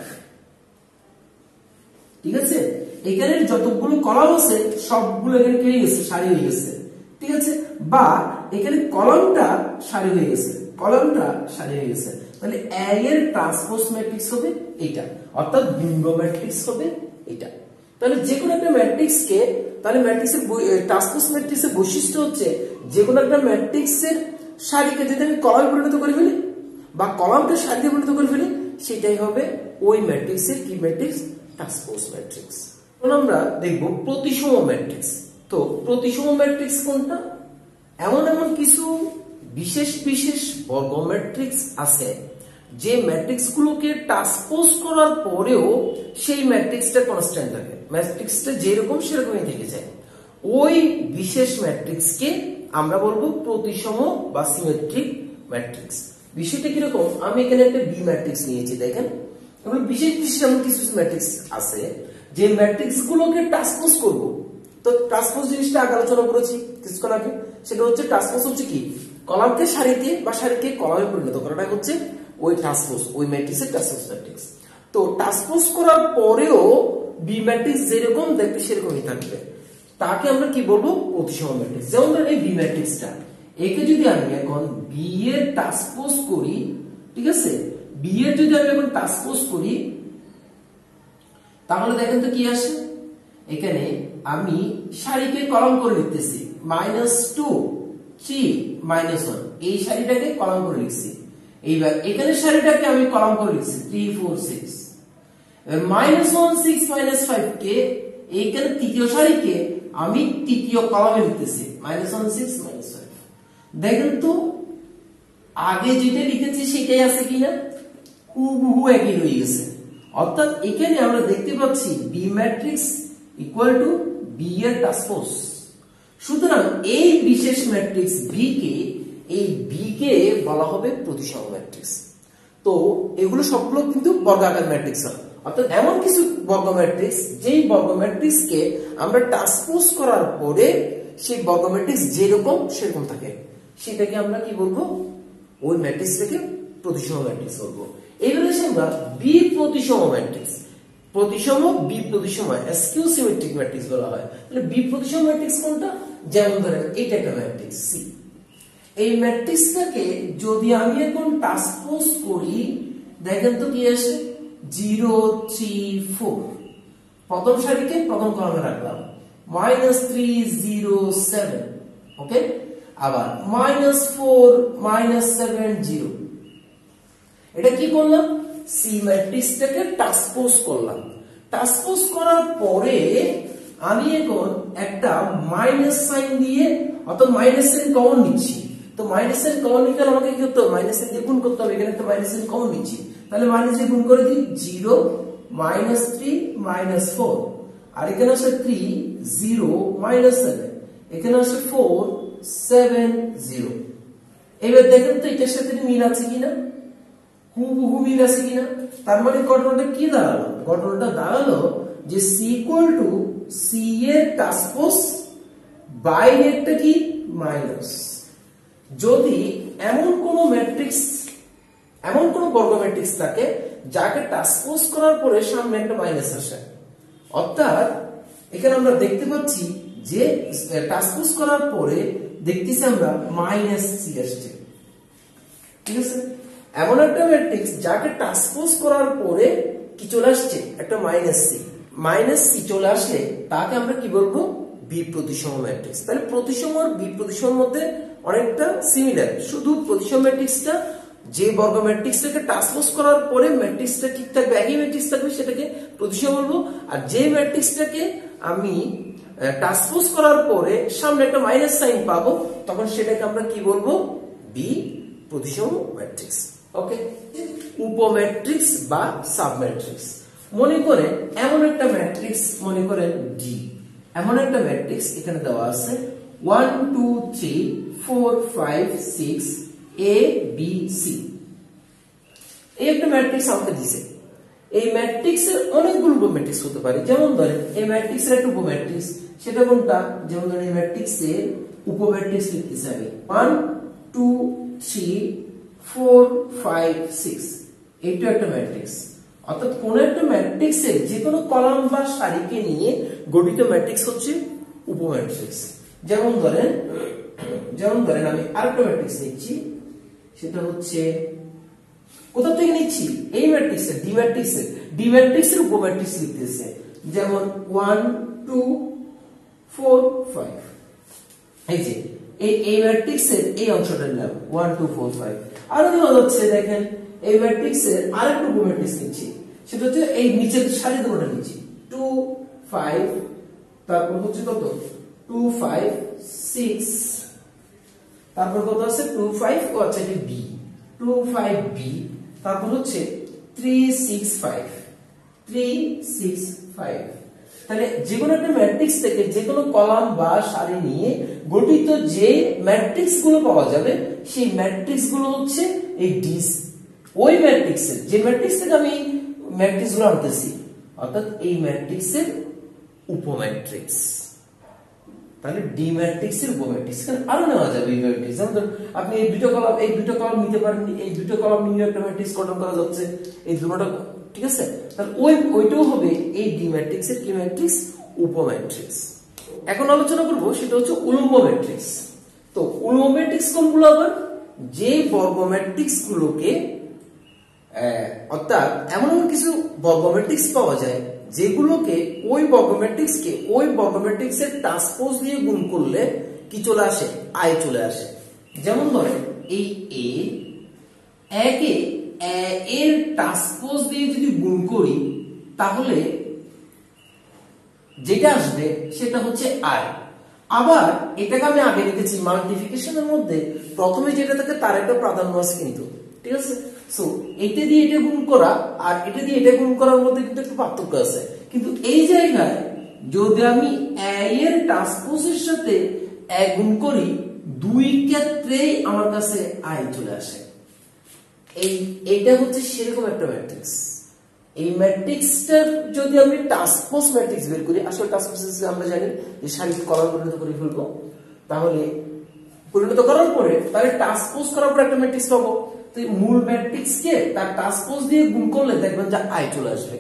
ঠিক আছে, এখানে যতগুলো কলাম আছে সবগুলো এখানে কি হয়ে গেছে? সারি হয়ে গেছে। ঠিক আছে, বা এখানে কলামটা সারি হয়ে গেছে, তাহলে এ এর ট্রান্সপোজ ম্যাট্রিক্স হবে এটা, অর্থাৎ বিম্ব ম্যাট্রিক্স হবে এটা। তাহলে যে কোনো একটা ম্যাট্রিক্সকে, তাহলে ম্যাট্রিক্সের ট্রান্সপোজ ম্যাট্রিক্সের বৈশিষ্ট্য হচ্ছে যে কোনো একটা ম্যাট্রিক্সের সারিকে যদি আমি কলামে পরিণত করে ফেলি বা কলামটা সারিতে পরিণত করে ফেলি, সেটাই হবে ওই ম্যাট্রিক্সের কি ম্যাট্রিক্স? Transpose matrix. এখন আমরা দেখব প্রতিসম ম্যাট্রিক্স। তো প্রতিসম ম্যাট্রিক্স কোনটা? এমন কিছু বিশেষ বর্গ ম্যাট্রিক্স আছে যে ম্যাট্রিক্স গুলোকে ট্রান্সপোজ করার পরেও সেই ম্যাট্রিক্সটা কনস্ট্যান্ট থাকে, ম্যাট্রিক্সটা যেরকম সেরকমই থেকে যায়। ওই বিশেষ ম্যাট্রিক্সকে আমরা বলবো প্রতিসম বা সিমেট্রিক ম্যাট্রিক্স। বিষয়টা কিরকম? আমি এখানে একটা বি ম্যাট্রিক্স নিয়েছি, দেখেন বিশেষ এমন কিছু ম্যাট্রিক্স আছে যে ম্যাট্রিক্স গুলোকে ট্রান্সপোজ করব। তো ট্রান্সপোজ জিনিসটা আগে আলোচনা করেছি কিছুক্ষণ আগে, সেটা হচ্ছে ট্রান্সপোজ হচ্ছে কি? কলামকে সারিতে বা সারিকে কলামে পরিণত করাটা হচ্ছে ওই ট্রান্সপোজ, ওই ম্যাট্রিক্সের ট্রান্সপোজ ম্যাট্রিক্স। তো ট্রান্সপোজ করার পরেও বি ম্যাট্রিক্স যেরকম দেখতে সেরকমই থাকবে, তাকে আমরা কি বলবো? প্রতিসম ম্যাট্রিক্স। যেমন এই বি ম্যাট্রিক্সটা, একে যদি আমি এখন বি এর ট্রান্সপোজ করি, ঠিক আছে, বি এর যদি আমি এখন ট্রান্সপোজ করি, তাহলে দেখেন তো কি আসে। এখানে আমি সারিকে কলাম করে লিখতেছি, -2 3 -1, এই সারিটাকে কলাম করে লিখছি। এইবার এখানে সারিটাকে আমি কলাম করে লিখছি 3 4 6। এবার -1 6 -5 কে এইখানে তৃতীয় সারিকে আমি তৃতীয় কলামে লিখতেছি, -1 6 -5। দেখেন তো আগে যেটা লিখেছি সেটাই আছে কিনা, হুবহু একই রয়ে গেছে। অর্থাৎ এখানে আমরা দেখতে পাচ্ছি B matrix equal to B এর ট্রান্সপোজ। সুতরাং এই বিশেষ ম্যাট্রিক্স বি কে বলা হবে প্রতিসম ম্যাট্রিক্স। তো এগুলো সবগুলো কিন্তু বর্গাকার ম্যাট্রিক্স হয়। অর্থাৎ এমন কিছু বর্গ ম্যাট্রিক্স, যেই বর্গ ম্যাট্রিক্সকে আমরা ট্রান্সপোজ করার পরে সেই বর্গ ম্যাট্রিক্স যেরকম সেরকম থাকে, সেটাকে আমরা কি বলবো, ওই ম্যাট্রিক্সটাকে প্রতিসম ম্যাট্রিক্স বলবো। এবার আসি আমরা বি প্রতিসম ম্যাট্রিক্স। প্রতিসম বি প্রতিসম স্কিউ সিমেট্রিক ম্যাট্রিক্স বলা হয়। তাহলে বি প্রতিসম ম্যাট্রিক্স কোনটা? যেমন ধরেন এটা একটা ম্যাট্রিক্স সি। এই ম্যাট্রিক্সটাকে যদি আমি এখন ট্রান্সপোজ করি, দেখেন তো কি আসে, 0 3 4। প্রথম সারিকে প্রথম কলামে রাখলাম, -3 0 7, ওকে। আবার -4 -7 0। এটা কি করলাম, সি ম্যাট্রিক্সটাকে ট্রান্সপোজ করলাম। ট্রান্সপোজ করার পরে আমি এখন একটা মাইনাস সাইন দিয়ে, অর্থাৎ মাইনাস সাইন কমন নিচ্ছি। তো মাইনাস সাইন কমন নিতে আমাকে কি করতে হবে, মাইনাস সাইন দিয়ে গুণ করতে হবে। এখানে একটা মাইনাস সাইন কমন নিচ্ছি, তাহলে মাইনাস দিয়ে গুণ করে দিই, 0 -3 -4। আর এখানে আছে 3 0 -7, এখানে আছে 4 7 0। এবার দেখেন তো এটার সাথে মিল আছে কিনা, হুবহু মিল আছে কিনা। তার মানে ঘটনাটা কি দাঁড়ালো, ঘটনাটা দাঁড়ালো যে সি ইকুয়াল টু সি এর ট্রান্সপোজ বাইরেরটা কি মাইনাস। যদি এমন কোন ম্যাট্রিক্স, এমন কোন বর্গ ম্যাট্রিক্স থাকে যাকে ট্রান্সপোজ করার পরে সামনে একটা মাইনাস আসে, অর্থাৎ এখানে আমরা দেখতে পাচ্ছি যে ট্রান্সপোজ করার পরে দেখতেছি আমরা -সি আসছে, ঠিক আছে। এমন একটা ম্যাট্রিক্স যাকে ট্রান্সপোজ করার পরে কি চলে আসছে, একটা -সি চলে আসলে তাকে আমরা কি বলবো, বি প্রতিসম ম্যাট্রিক্স। তাহলে প্রতিসম আর বি প্রতিসমের মধ্যে অনেকটা সিমিলার, শুধু প্রতিসম ম্যাট্রিক্সটা যে বর্গ ম্যাট্রিক্সটাকে ট্রান্সপোজ করার পরে ম্যাট্রিক্সটা ঠিক থাকবে, একই ম্যাট্রিক্স থাকবে, সেটাকে প্রতিসম বলবো। আর যে ম্যাট্রিক্সটাকে আমি ট্রান্সপোজ করার পরে সামনে একটা মাইনাস সাইন পাবো, তখন সেটাকে আমরা কি বলবো, বি প্রতিসম ম্যাট্রিক্স। ওকে, উপম্যাট্রিক্স বা সাবম্যাট্রিক্স। মনে করেন এমন একটা ম্যাট্রিক্স, মনে করেন ডি। এমন একটা ম্যাট্রিক্স এখানে দেওয়া আছে 1 2 3 4 5 6 A B C। এই একটা ম্যাট্রিক্স আমাকে দিয়েছে। এই ম্যাট্রিক্সের অনেকগুলো উপম্যাট্রিক্স হতে পারে। যেমন ধরেন এই ম্যাট্রিক্সের একটা উপম্যাট্রিক্স, সেটা কোনটা, যেমন ধরেন এই ম্যাট্রিক্সের উপম্যাট্রিক্স লিখতেছি আমি 1 2 3 4 5 6। এইটা একটা ম্যাট্রিক্স। অর্থাৎ কোন একটা ম্যাট্রিক্সের যে কোনো কলাম বা সারিকে নিয়ে গঠিত ম্যাট্রিক্স হচ্ছে উপম্যাট্রিক্স। যেমন ধরেন আমি আরেকটা ম্যাট্রিক্স নিচ্ছি, সেটা হচ্ছে কোথা থেকে নিচ্ছি, এই ম্যাট্রিক্সের ডি ম্যাট্রিক্সের উপম্যাট্রিক্স লিখতেছে। যেমন 1 2 4 5। এই যে এই ম্যাট্রিক্সের এই অংশটা নিলাম 1 2 4 5। আরো দেওয়া যাচ্ছে, দেখেন এই ম্যাট্রিক্সের আরেকটা উপম্যাট্রিক্স নিচ্ছি, সেটা হচ্ছে এই নিচের সারি দুটোটা নিচ্ছি 2 5, তারপর হচ্ছে কত 2 5 6, তারপর কত আছে 2 5, ও আচ্ছা এটা বি 2 5 বি, তারপর হচ্ছে 3 6 5 3 6 5। তাহলে যে কোনো একটা ম্যাট্রিক্স থেকে যে কোনো কলাম বা সারি নিয়ে গঠিত যে ম্যাট্রিক্স গুলো পাওয়া যাবে, সেই ম্যাট্রিক্স গুলো হচ্ছে এই ডি। ওই ম্যাট্রিক্সের, যে ম্যাট্রিক্স থেকে আমি ম্যাট্রিক্স গুলো আনতেছি, অর্থাৎ এই ম্যাট্রিক্সের উপম্যাট্রিক্স। তাহলে ডি ম্যাট্রিক্সের উপম্যাট্রিক্স আরো নেওয়া যাবে এই ম্যাট্রিক্স। যেমন আপনি এই দুটো কলাম নিতে পারেন, এই দুটো কলাম নিয়ে একটা ম্যাট্রিক্স গঠন করা যাচ্ছে, এই দুটোটা, ঠিক আছে। তাহলে ওইটাও হবে এই ডি ম্যাট্রিক্সের কি ম্যাট্রিক্স, উপম্যাট্রিক্স। এখন আলোচনা করব সেটা হচ্ছে উলম্ব ম্যাট্রিক্স। তো উলম্ব ম্যাট্রিক্স কোনগুলো আবার? যে বর্গ ম্যাট্রিক্স গুলোকে অর্থাৎ এমন কিছু বর্গ ম্যাট্রিক্স পাওয়া যায় যেগুলোকে ওই বর্গ ম্যাট্রিক্সের ট্রান্সপোজ দিয়ে গুণ করলে কি চলে আসে? আই চলে আসে। যেমন ধরেন এই একে এর ট্রান্সপোজ দিয়ে যদি গুণ করি তাহলে যেটা আসবে সেটা হচ্ছে আই। আবার এটাকে আমি আগে লিখেছি মাল্টিপ্লিকেশনের মধ্যে প্রথমে যেটা থাকে তার একটা প্রাধান্য আছে কিন্তু, ঠিক আছে? সো এটা দিয়ে এটা গুণ করা আর এটা দিয়ে এটা গুণ করার মধ্যে কিন্তু একটু পার্থক্য আছে, কিন্তু এই জায়গায় যদি আমি এর ট্রান্সপোজের সাথে গুণ করি দুই ক্ষেত্রেই আমার কাছে আই চলে আসে। এইটা হচ্ছে সেরকম একটা ম্যাট্রিক্স। এই ম্যাট্রিক্সটার যদি আমি ট্রান্সপোজ ম্যাট্রিক্স বের করি, আসলে ট্রান্সপোজ আমরা জানি যে সারিকে কলামে পরিণত করে ফেলবো, তাহলে পরিণত করার পরে তাহলে ট্রান্সপোজ করার পর একটা ম্যাট্রিক্স পাবো। তো মূল ম্যাট্রিক্সকে তার ট্রান্সপোজ দিয়ে গুণ করলে দেখবেন যে আই চলে আসবে,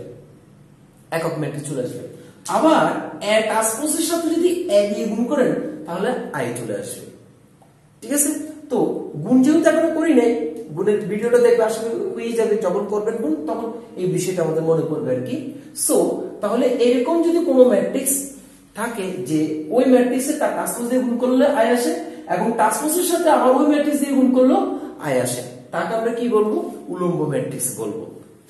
একক ম্যাট্রিক্স চলে আসবে। আবার এ ট্রান্সপোজের সাথে যদি এ দিয়ে গুণ করেন তাহলে আই চলে আসবে, ঠিক আছে? তো গুণ যেহেতু এখনো করি নাই, গুণের ভিডিওটা দেখলে আসলে হয়ে যাবে, যখন করবেন গুণ তখন এই বিষয়টা আমাদের মনে পড়বে আর কি। সো তাহলে এরকম যদি কোনো ম্যাট্রিক্স থাকে যে ওই ম্যাট্রিক্সে তার ট্রান্সপোজ দিয়ে গুণ করলে আই আসে এবং ট্রান্সপোজের সাথে আবার ওই ম্যাট্রিক্স দিয়ে গুণ করলেও আই আসে, তাকে আমরা কি বলবো? উলম্ব ম্যাট্রিক্স বলবো।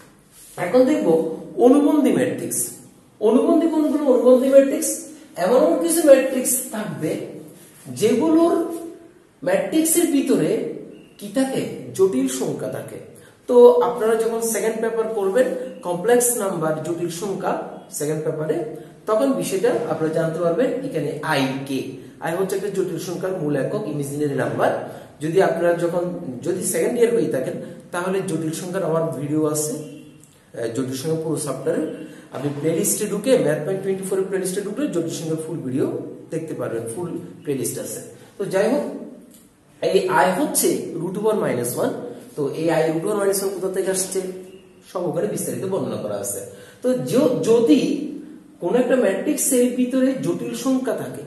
এখন দেখবো অনুবন্ধী ম্যাট্রিক্স। অনুবন্ধী কোনগুলো? অনুবন্ধী ম্যাট্রিক্স এমন কিছু ম্যাট্রিক্স থাকবে যেগুলোর ম্যাট্রিক্সের ভিতরে কি থাকে? জটিল সংখ্যা থাকে। তো আপনারা যখন সেকেন্ড পেপার করবেন কমপ্লেক্স নাম্বার জটিল সংখ্যা সেকেন্ড পেপারে, তখন বিষয়টা আপনারা জানতে পারবেন। এখানে আই হচ্ছে একটা জটিল সংখ্যার মূল একক, ইমাজিনারি নাম্বার। যদি আপনারা যদি সেকেন্ড ইয়ার হয়ে থাকেন তাহলে জটিল সংখ্যার আমার ভিডিও আছে, জটিল সংখ্যা পুরো চ্যাপ্টারে আপনি প্লেলিস্টে ঢুকে Math.24 প্লেলিস্টে ঢুকলে জটিল সংখ্যার ফুল ভিডিও দেখতে পারবেন, ফুল প্লেলিস্ট আছে। তো যাই হোক, এই আই হচ্ছে √1 তো এই আই √1 কোথা থেকে আসছে সহকারে বিস্তারিত বর্ণনা করা আছে। তো যদি কোন একটা ম্যাট্রিক্সের ভিতরে জটিল সংখ্যা থাকে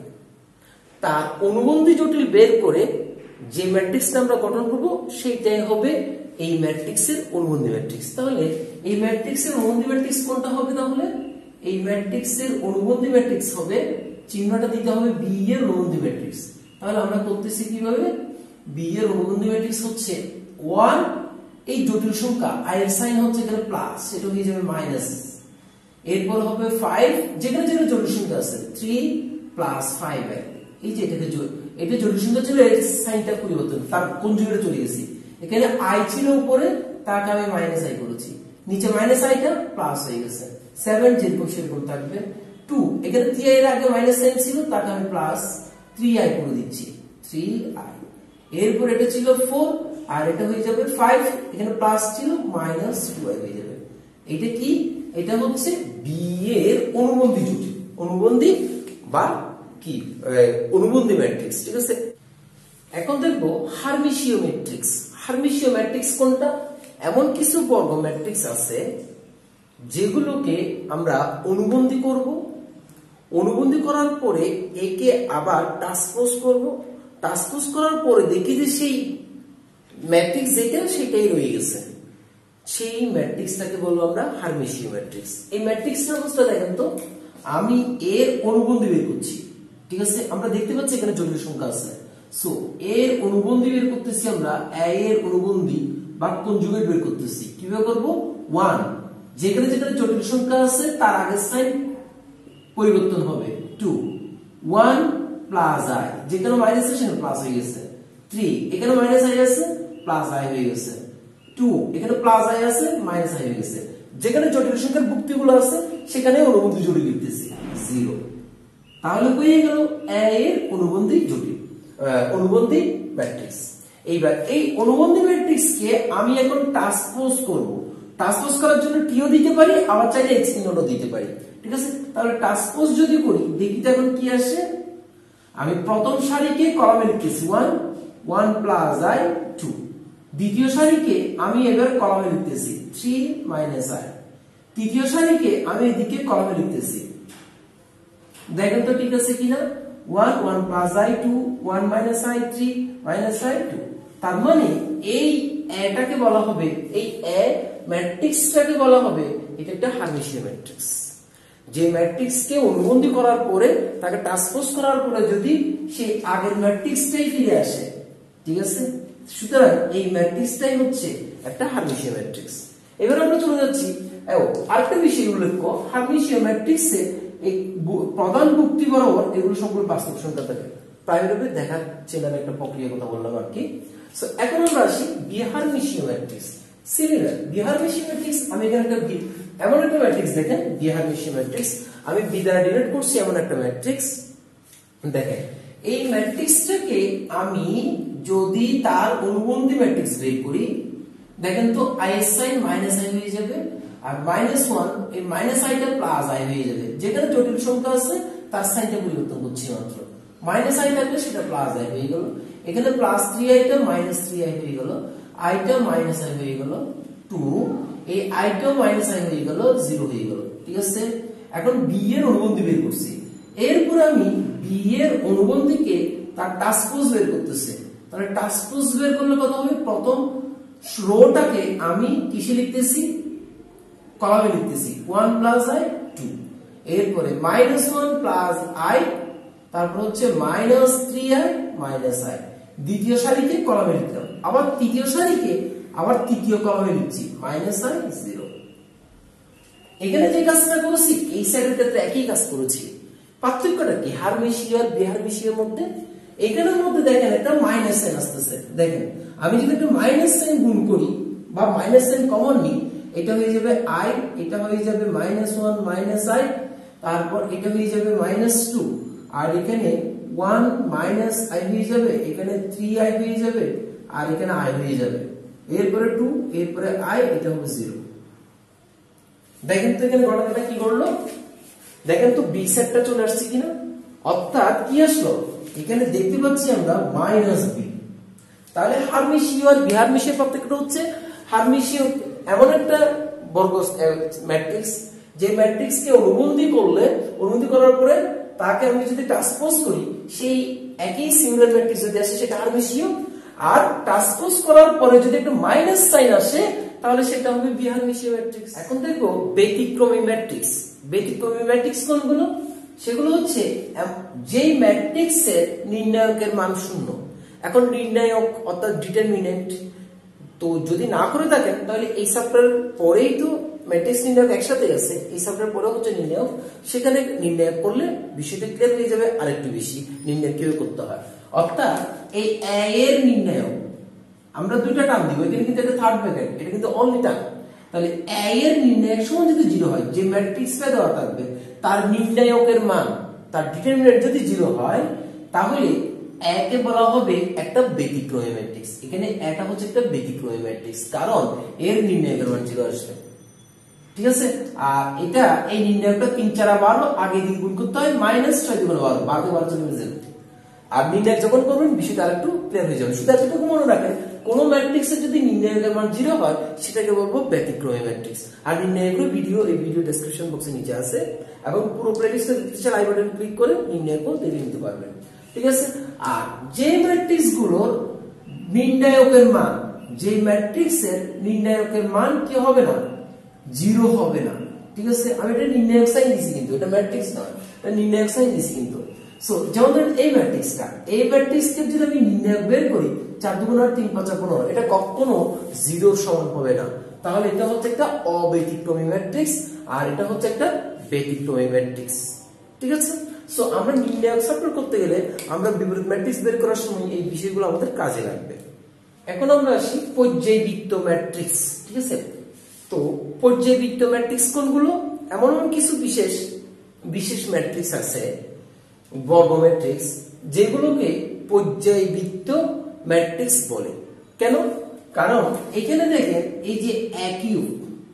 তার অনুবন্ধী জটিল বের করে যে ম্যাট্রিক্সটা আমরা গঠন করব সেইটাই হবে এই ম্যাট্রিক্সের অনুবন্ধী ম্যাট্রিক্স। তাহলে এই ম্যাট্রিক্সের অনুবন্ধী ম্যাট্রিক্স কোনটা হবে? তাহলে এই ম্যাট্রিক্সের অনুবন্ধী ম্যাট্রিক্স হবে, চিহ্নটা দিতে হবে বি এর অনুবন্ধী ম্যাট্রিক্স। তাহলে আমরা করতেছি কিভাবে? বি এর অনুবন্ধী ম্যাট্রিক্স হচ্ছে 1, এই জটিল সংখ্যা আই এর সাইন হচ্ছে এখানে প্লাস, সেটা হয়ে যাবে মাইনাস। এরপর হবে 5, যেখানে যেখানে জটিল সংখ্যা আছে 3 প্লাস 5i, এই যে এটা জটিল সংখ্যা ছিল, এর সাইনটা পরিবর্তন, তার কনজুগেটে চলে গেছি। এখানে আই ছিল উপরে, তাকে আমি মাইনাস আই করেছি, নিচে মাইনাস আইটা প্লাস হয়ে গেছে। 7 যেরকম সেরকম থাকবে। 2, এখানে 3i এর আগে মাইনাস সাইন ছিল, তাকে আমি প্লাস 3i করে দিচ্ছি, 3i। এরপর এটা ছিল 4 আর এটা হয়ে যাবে 5, এখানে প্লাস ছিল মাইনাস 2i হয়ে যাবে। এটা কি? এটা হচ্ছে বি এর অনুবন্ধী জটিল, অনুবন্ধী বা কি অনুবন্ধী ম্যাট্রিক্স, ঠিক আছে? এখন দেখবো হার্মিশীয় ম্যাট্রিক্স। হার্মিশীয় ম্যাট্রিক্স কোনটা? এমন কিছু বর্গ ম্যাট্রিক্স আছে যেগুলোকে আমরা অনুবন্ধী করব, অনুবন্ধী করার পরে একে আবার ট্রান্সপোজ করব, ট্রান্সপোজ করার পরে দেখি যে সেই ম্যাট্রিক্স যেটা সেটাই রয়ে গেছে, সেই ম্যাট্রিক্সটাকে বলবো আমরা হার্মিশীয় ম্যাট্রিক্স। এই ম্যাট্রিক্সটার অবস্থা দেখেন তো, আমি এর অনুবন্ধী বের করছি, ঠিক আছে? আমরা দেখতে পাচ্ছি এখানে জটিল সংখ্যা আছে, সো এর অনুবন্ধী বের করতেছি আমরা, এর অনুবন্ধী বা কনজুগেট বের করতেছি। কিভাবে করব? 1, যেখানে যেখানে জটিল সংখ্যা আছে তার আগের সাইন পরিবর্তন হবে। 2, 1 প্লাস i, যেখানে মাইনাস আছে সেখানে প্লাস হয়ে গেছে। 3, এখানে মাইনাস i আছে, প্লাস i হয়ে গেছে। 2, এখানে প্লাস i আছে, মাইনাস i হয়ে গেছে। যেখানে জটিল সংখ্যার যুক্তিগুলো আছে সেখানে অনুবন্ধী জটিল লিখতেছি 0। তাহলে হয়ে গেল এর অনুবন্ধী জটিল, অনুবন্ধী ম্যাট্রিক্স। এইবার এই অনুবন্ধী ম্যাট্রিক্সকে আমি এখন ট্রান্সপোজ করব। ট্রান্সপোজ করার জন্য টিও দিতে পারি, আবার চাইলে এক্স চিহ্নও দিতে পারি, ঠিক আছে? তাহলে ট্রান্সপোজ যদি করি দেখি তো এখন কি আসে। আমি প্রথম সারিকে কলামে লিখতেছি 1 প্লাস i 2, দ্বিতীয় সারিকে আমি এবার কলামে লিখতেছি 3 মাইনাস i, তৃতীয় সারিকে আমি এদিকে কলামে লিখতেছি। দেখেন তো ঠিক আছে কিনা? 1 1 plus i2 1 minus i3 minus i2। তার মানে এই এটাকে বলা হবে, এই এ ম্যাট্রিক্সটাকে বলা হবে এটা একটা হার্মিশিয়ান ম্যাট্রিক্স। যে ম্যাট্রিক্সকে অনুবন্ধী করার পরে তাকে ট্রান্সপোজ করার পরে যদি সেই আগের ম্যাট্রিক্সটাই ফিরে আসে, ঠিক আছে, সুতরাং এই ম্যাট্রিক্সটাই হচ্ছে একটা হার্মিশিয়ান ম্যাট্রিক্স। এবার আমরা চলে যাচ্ছি আরেকটা বিষয় উল্লেখ্য, হার্মিশিয়ান ম্যাট্রিক্সে এই প্রধান যুক্তি বরাবর এগুলো সবগুলো বাস্তব সংখ্যা থাকে, প্রায়ভাবে দেখার চেনার একটা প্রক্রিয়া কথা বললাম আর কি। সো এখন আমরা আসি বিহার্মিশীয় ম্যাট্রিক্স। সিমিলার বিহার্মিশীয় ম্যাট্রিক্স, আমি এখানে একটা এমন একটা ম্যাট্রিক্স দেখেন, বিহার্মিশীয় ম্যাট্রিক্স আমি বি দ্বারা ডিনোট করছি এমন একটা ম্যাট্রিক্স। দেখেন এই ম্যাট্রিক্সটাকে আমি যদি তার অনুবন্ধী ম্যাট্রিক্স বের করি, দেখেন তো i সাইন মাইনাস i হয়ে যাবে, আর -1 এই মাইনাস আইটা প্লাস i হয়ে যাবে। যেখানে জটিল সংখ্যা আছে তার সাইনটা পরিবর্তন করছি মাত্র, মাইনাস i থাকলে সেটা প্লাস i হয়ে গেল, এখানে প্লাস 3i টা মাইনাস 3i হয়ে গেল, i টা মাইনাস i হয়ে গেল 2, এই i টা মাইনাস i হয়ে গেল 0 হয়ে গেল, ঠিক আছে। এখন b এর অনুবন্ধী বের করছি, এরপর আমি b এর অনুবন্ধীকে তার ট্রান্সপোজ বের করতেছি। তাহলে ট্রান্সপোজ বের করলে কত হবে, প্রথম রোটাকে আমি কিসে লিখতেছি, কলামে লিখতেছি 1 প্লাস i 2, এরপরে -1 প্লাস i, তারপর হচ্ছে -3i মাইনাস i, দ্বিতীয় সারিকে কলামে লিখলাম, আবার তৃতীয় সারিকে আবার তৃতীয় কলামে লিখছি -i 0। এখানে যে কাজটা করেছি এই সাইডের ক্ষেত্রে একই কাজ করেছি, পার্থক্যটা কি হার্মিশীয় আর বিহার্মিশীয়ের মধ্যে? এখানের মধ্যে দেখেন একটা মাইনাস সাইন আসতেছে, দেখেন আমি যদি একটা মাইনাস সাইন গুণ করি বা মাইনাস সাইন কমন নিই, এটা হয়ে যাবে i, এটা হয়ে যাবে -1 মাইনাস i, তারপর এটা হয়ে যাবে -2, আর এখানে 1 মাইনাস i হয়ে যাবে, এখানে 3i হয়ে যাবে, আর এখানে i হয়ে যাবে, এরপরে 2, এরপরে i, এটা হবে 0। দেখেন তো এখানে গণনাটা কি করলো, দেখেন তো বি সেটটা চলে আসছে কিনা, অর্থাৎ কি আসলো, এখানে দেখতে পাচ্ছি আমরা -b। তাহলে হার্মিশীয় আর বিহার্মিশীয় পার্থক্যটা হচ্ছে, হার্মিশীয় এমন একটা বর্গ ম্যাট্রিক্স যে ম্যাট্রিক্সকে অনুবন্ধী করলে, অনুবন্ধী করার পরে তাকে আমি যদি ট্রান্সপোজ করি সেই একই সিমিলার ম্যাট্রিক্স যদি আসে সেটা হার্মিশীয়, আর ট্রান্সপোজ করার পরে যদি একটা মাইনাস সাইন আসে তাহলে সেটা হবে বিহার্মিশীয় ম্যাট্রিক্স। এখন দেখো ব্যতিক্রমী ম্যাট্রিক্স। ব্যতিক্রমী ম্যাট্রিক্স কোনগুলো? সেগুলো হচ্ছে যেই ম্যাট্রিক্সের নির্ণায়কের মান 0। এখন নির্ণায়ক অর্থাৎ ডিটারমিনেন্ট তো যদি না করে থাকেন তাহলে এই চ্যাপ্টারের পরেই তো ম্যাট্রিক্স নির্ণায়ক একসাথে আছে, এই চ্যাপ্টারের পরে হচ্ছে নির্ণায়ক, সেখানে নির্ণায়ক করলে বিষয়টা ক্লিয়ার হয়ে যাবে, আরেকটু বেশি নির্ণয় কিভাবে করতে হয়। অর্থাৎ এই a এর নির্ণায়ক আমরা দুইটা টার্ম দিব, এখানে কিন্তু এটা থার্ড ব্র্যাকেট, এটা কিন্তু অনলি টার্ম। তাহলে a এর নির্ণায়ক সমান যদি 0 হয়, যে ম্যাট্রিক্সটা দেওয়া থাকবে তার নির্ণায়কের মান, তার ডিটারমিনেন্ট যদি 0 হয়, তাহলে a কে বলা হবে একটা ব্যতিক্রমী ম্যাট্রিক্স। এখানে এটা হচ্ছে একটা ব্যতিক্রমী ম্যাট্রিক্স, কারণ এর নির্ণায়কের মান 0 আসবে, ঠিক আছে। আর এটা এই নির্ণায়কটা 3 4 12 আগে দিক গুণ করতে হয়, -6 × 12 12 12 চলে যাবে। আর নির্ণায়ক যখন করবেন বিষয়টা আরেকটু ক্লিয়ার হয়ে যাবে। শুধু এতটুকু মনে রাখেন, কোন ম্যাট্রিক্সের যদি নির্ণায়কের মান 0 হয় সেটাকে বলবো ব্যতিক্রমী ম্যাট্রিক্স। আর নির্ণায়কের ভিডিও এই ভিডিও ডেসক্রিপশন বক্সে নিচে আছে, এবং পুরো প্লেলিস্টে দেখতে চাইলে আই বাটন ক্লিক করে নির্ণায়কও দেখে নিতে পারবেন, ঠিক আছে। আর যে ম্যাট্রিক্স গুলোর নির্ণায়কের মান, যে ম্যাট্রিক্সের নির্ণায়কের মান কি হবে না, 0 হবে না, ঠিক আছে। আমি এটা নির্ণায়ক সাইন দিছি, কিন্তু এটা ম্যাট্রিক্স নয়, এটা নির্ণায়ক সাইন দিছি কিন্তু। সো যেমন এই ম্যাট্রিক্সটা, এই ম্যাট্রিক্সকে যদি আমি নির্ণায়ক বের করি 4 2 8 3 5 15, এটা কখনো 0 সমান হবে না, তাহলে এটা হচ্ছে একটা অব্যতিক্রমী ম্যাট্রিক্স, আর এটা হচ্ছে একটা ব্যতিক্রমী ম্যাট্রিক্স, ঠিক আছে। সো আমরা নির্ণায়ক সাপোর্ট করতে গেলে আমরা বিপরীত ম্যাট্রিক্স বের করার সময় এই বিষয়গুলো আমাদের কাজে লাগবে। এখন আমরা আসি পর্যায়বৃত্ত ম্যাট্রিক্স, ঠিক আছে। তো পর্যায়বৃত্ত ম্যাট্রিক্স কোনগুলো? এমন কিছু বিশেষ বিশেষ ম্যাট্রিক্স আছে, বর্গ ম্যাট্রিক্স, যেগুলোকে পর্যায়বৃত্ত ম্যাট্রিক্স বলে। কেন? কারণ এখানে দেখেন এই যে কিউব,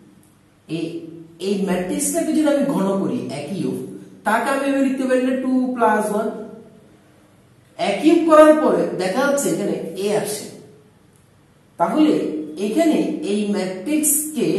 এই ম্যাট্রিক্সটাকে যদি আমি ঘন করি কিউব, তাকে আমি লিখতে পারি 2 + 1। কিউব করার পরে দেখা যাচ্ছে এখানে a আসে, তাহলে এখানে এই ম্যাট্রিক্সকে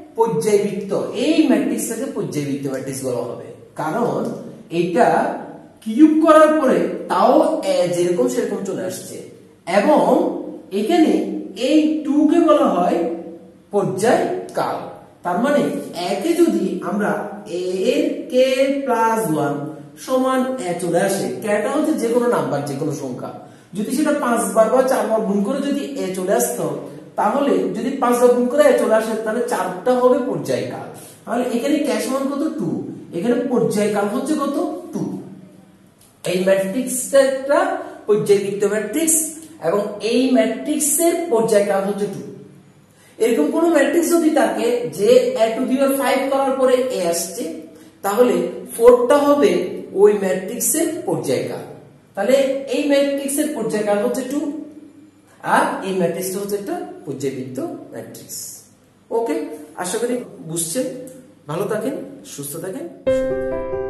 পর্যায়বৃত্ত, এই ম্যাট্রিক্সটাকে পর্যায়বৃত্ত ম্যাট্রিক্স বলা হবে, কারণ এটা কিউব করার পরে তাও যেরকম সেরকম চলে আসছে, এবং এখানে এই 2 কে বলা হয় পর্যায়কাল। তার মানে একে যদি আমরা a এর k প্লাস 1 সমান a চলে আসে, kটা হচ্ছে যে কোনো নাম্বার, যে কোনো সংখ্যা, যদি সেটা 5 বার বা 4 বার গুণ করে যদি a চলে আসতো, তাহলে যদি 5 বার গুণ করে a চলে আসে তাহলে 4টা হবে পর্যায়কাল। তাহলে এখানে k সমান কত 2, এখানে পর্যায়কাল হচ্ছে কত 2। এই ম্যাট্রিক্সটা একটা পর্যায়বৃত্ত ম্যাট্রিক্স এবং এই ম্যাট্রিক্সের পর্যায়কাল হচ্ছে 2। এরকম কোন ম্যাট্রিক্স যদি থাকে যে a টু দি পাওয়ার 5 করার পরে a আসছে, তাহলে 4টা হবে ওই ম্যাট্রিক্সের পর্যায়কাল। তাহলে এই ম্যাট্রিক্সের পর্যায়কাল হচ্ছে 2, আর এই ম্যাট্রিক্সটা হচ্ছে একটা পর্যায়বৃত্ত ম্যাট্রিক্স। ওকে, আশা করি বুঝছেন। ভালো থাকেন, সুস্থ থাকেন।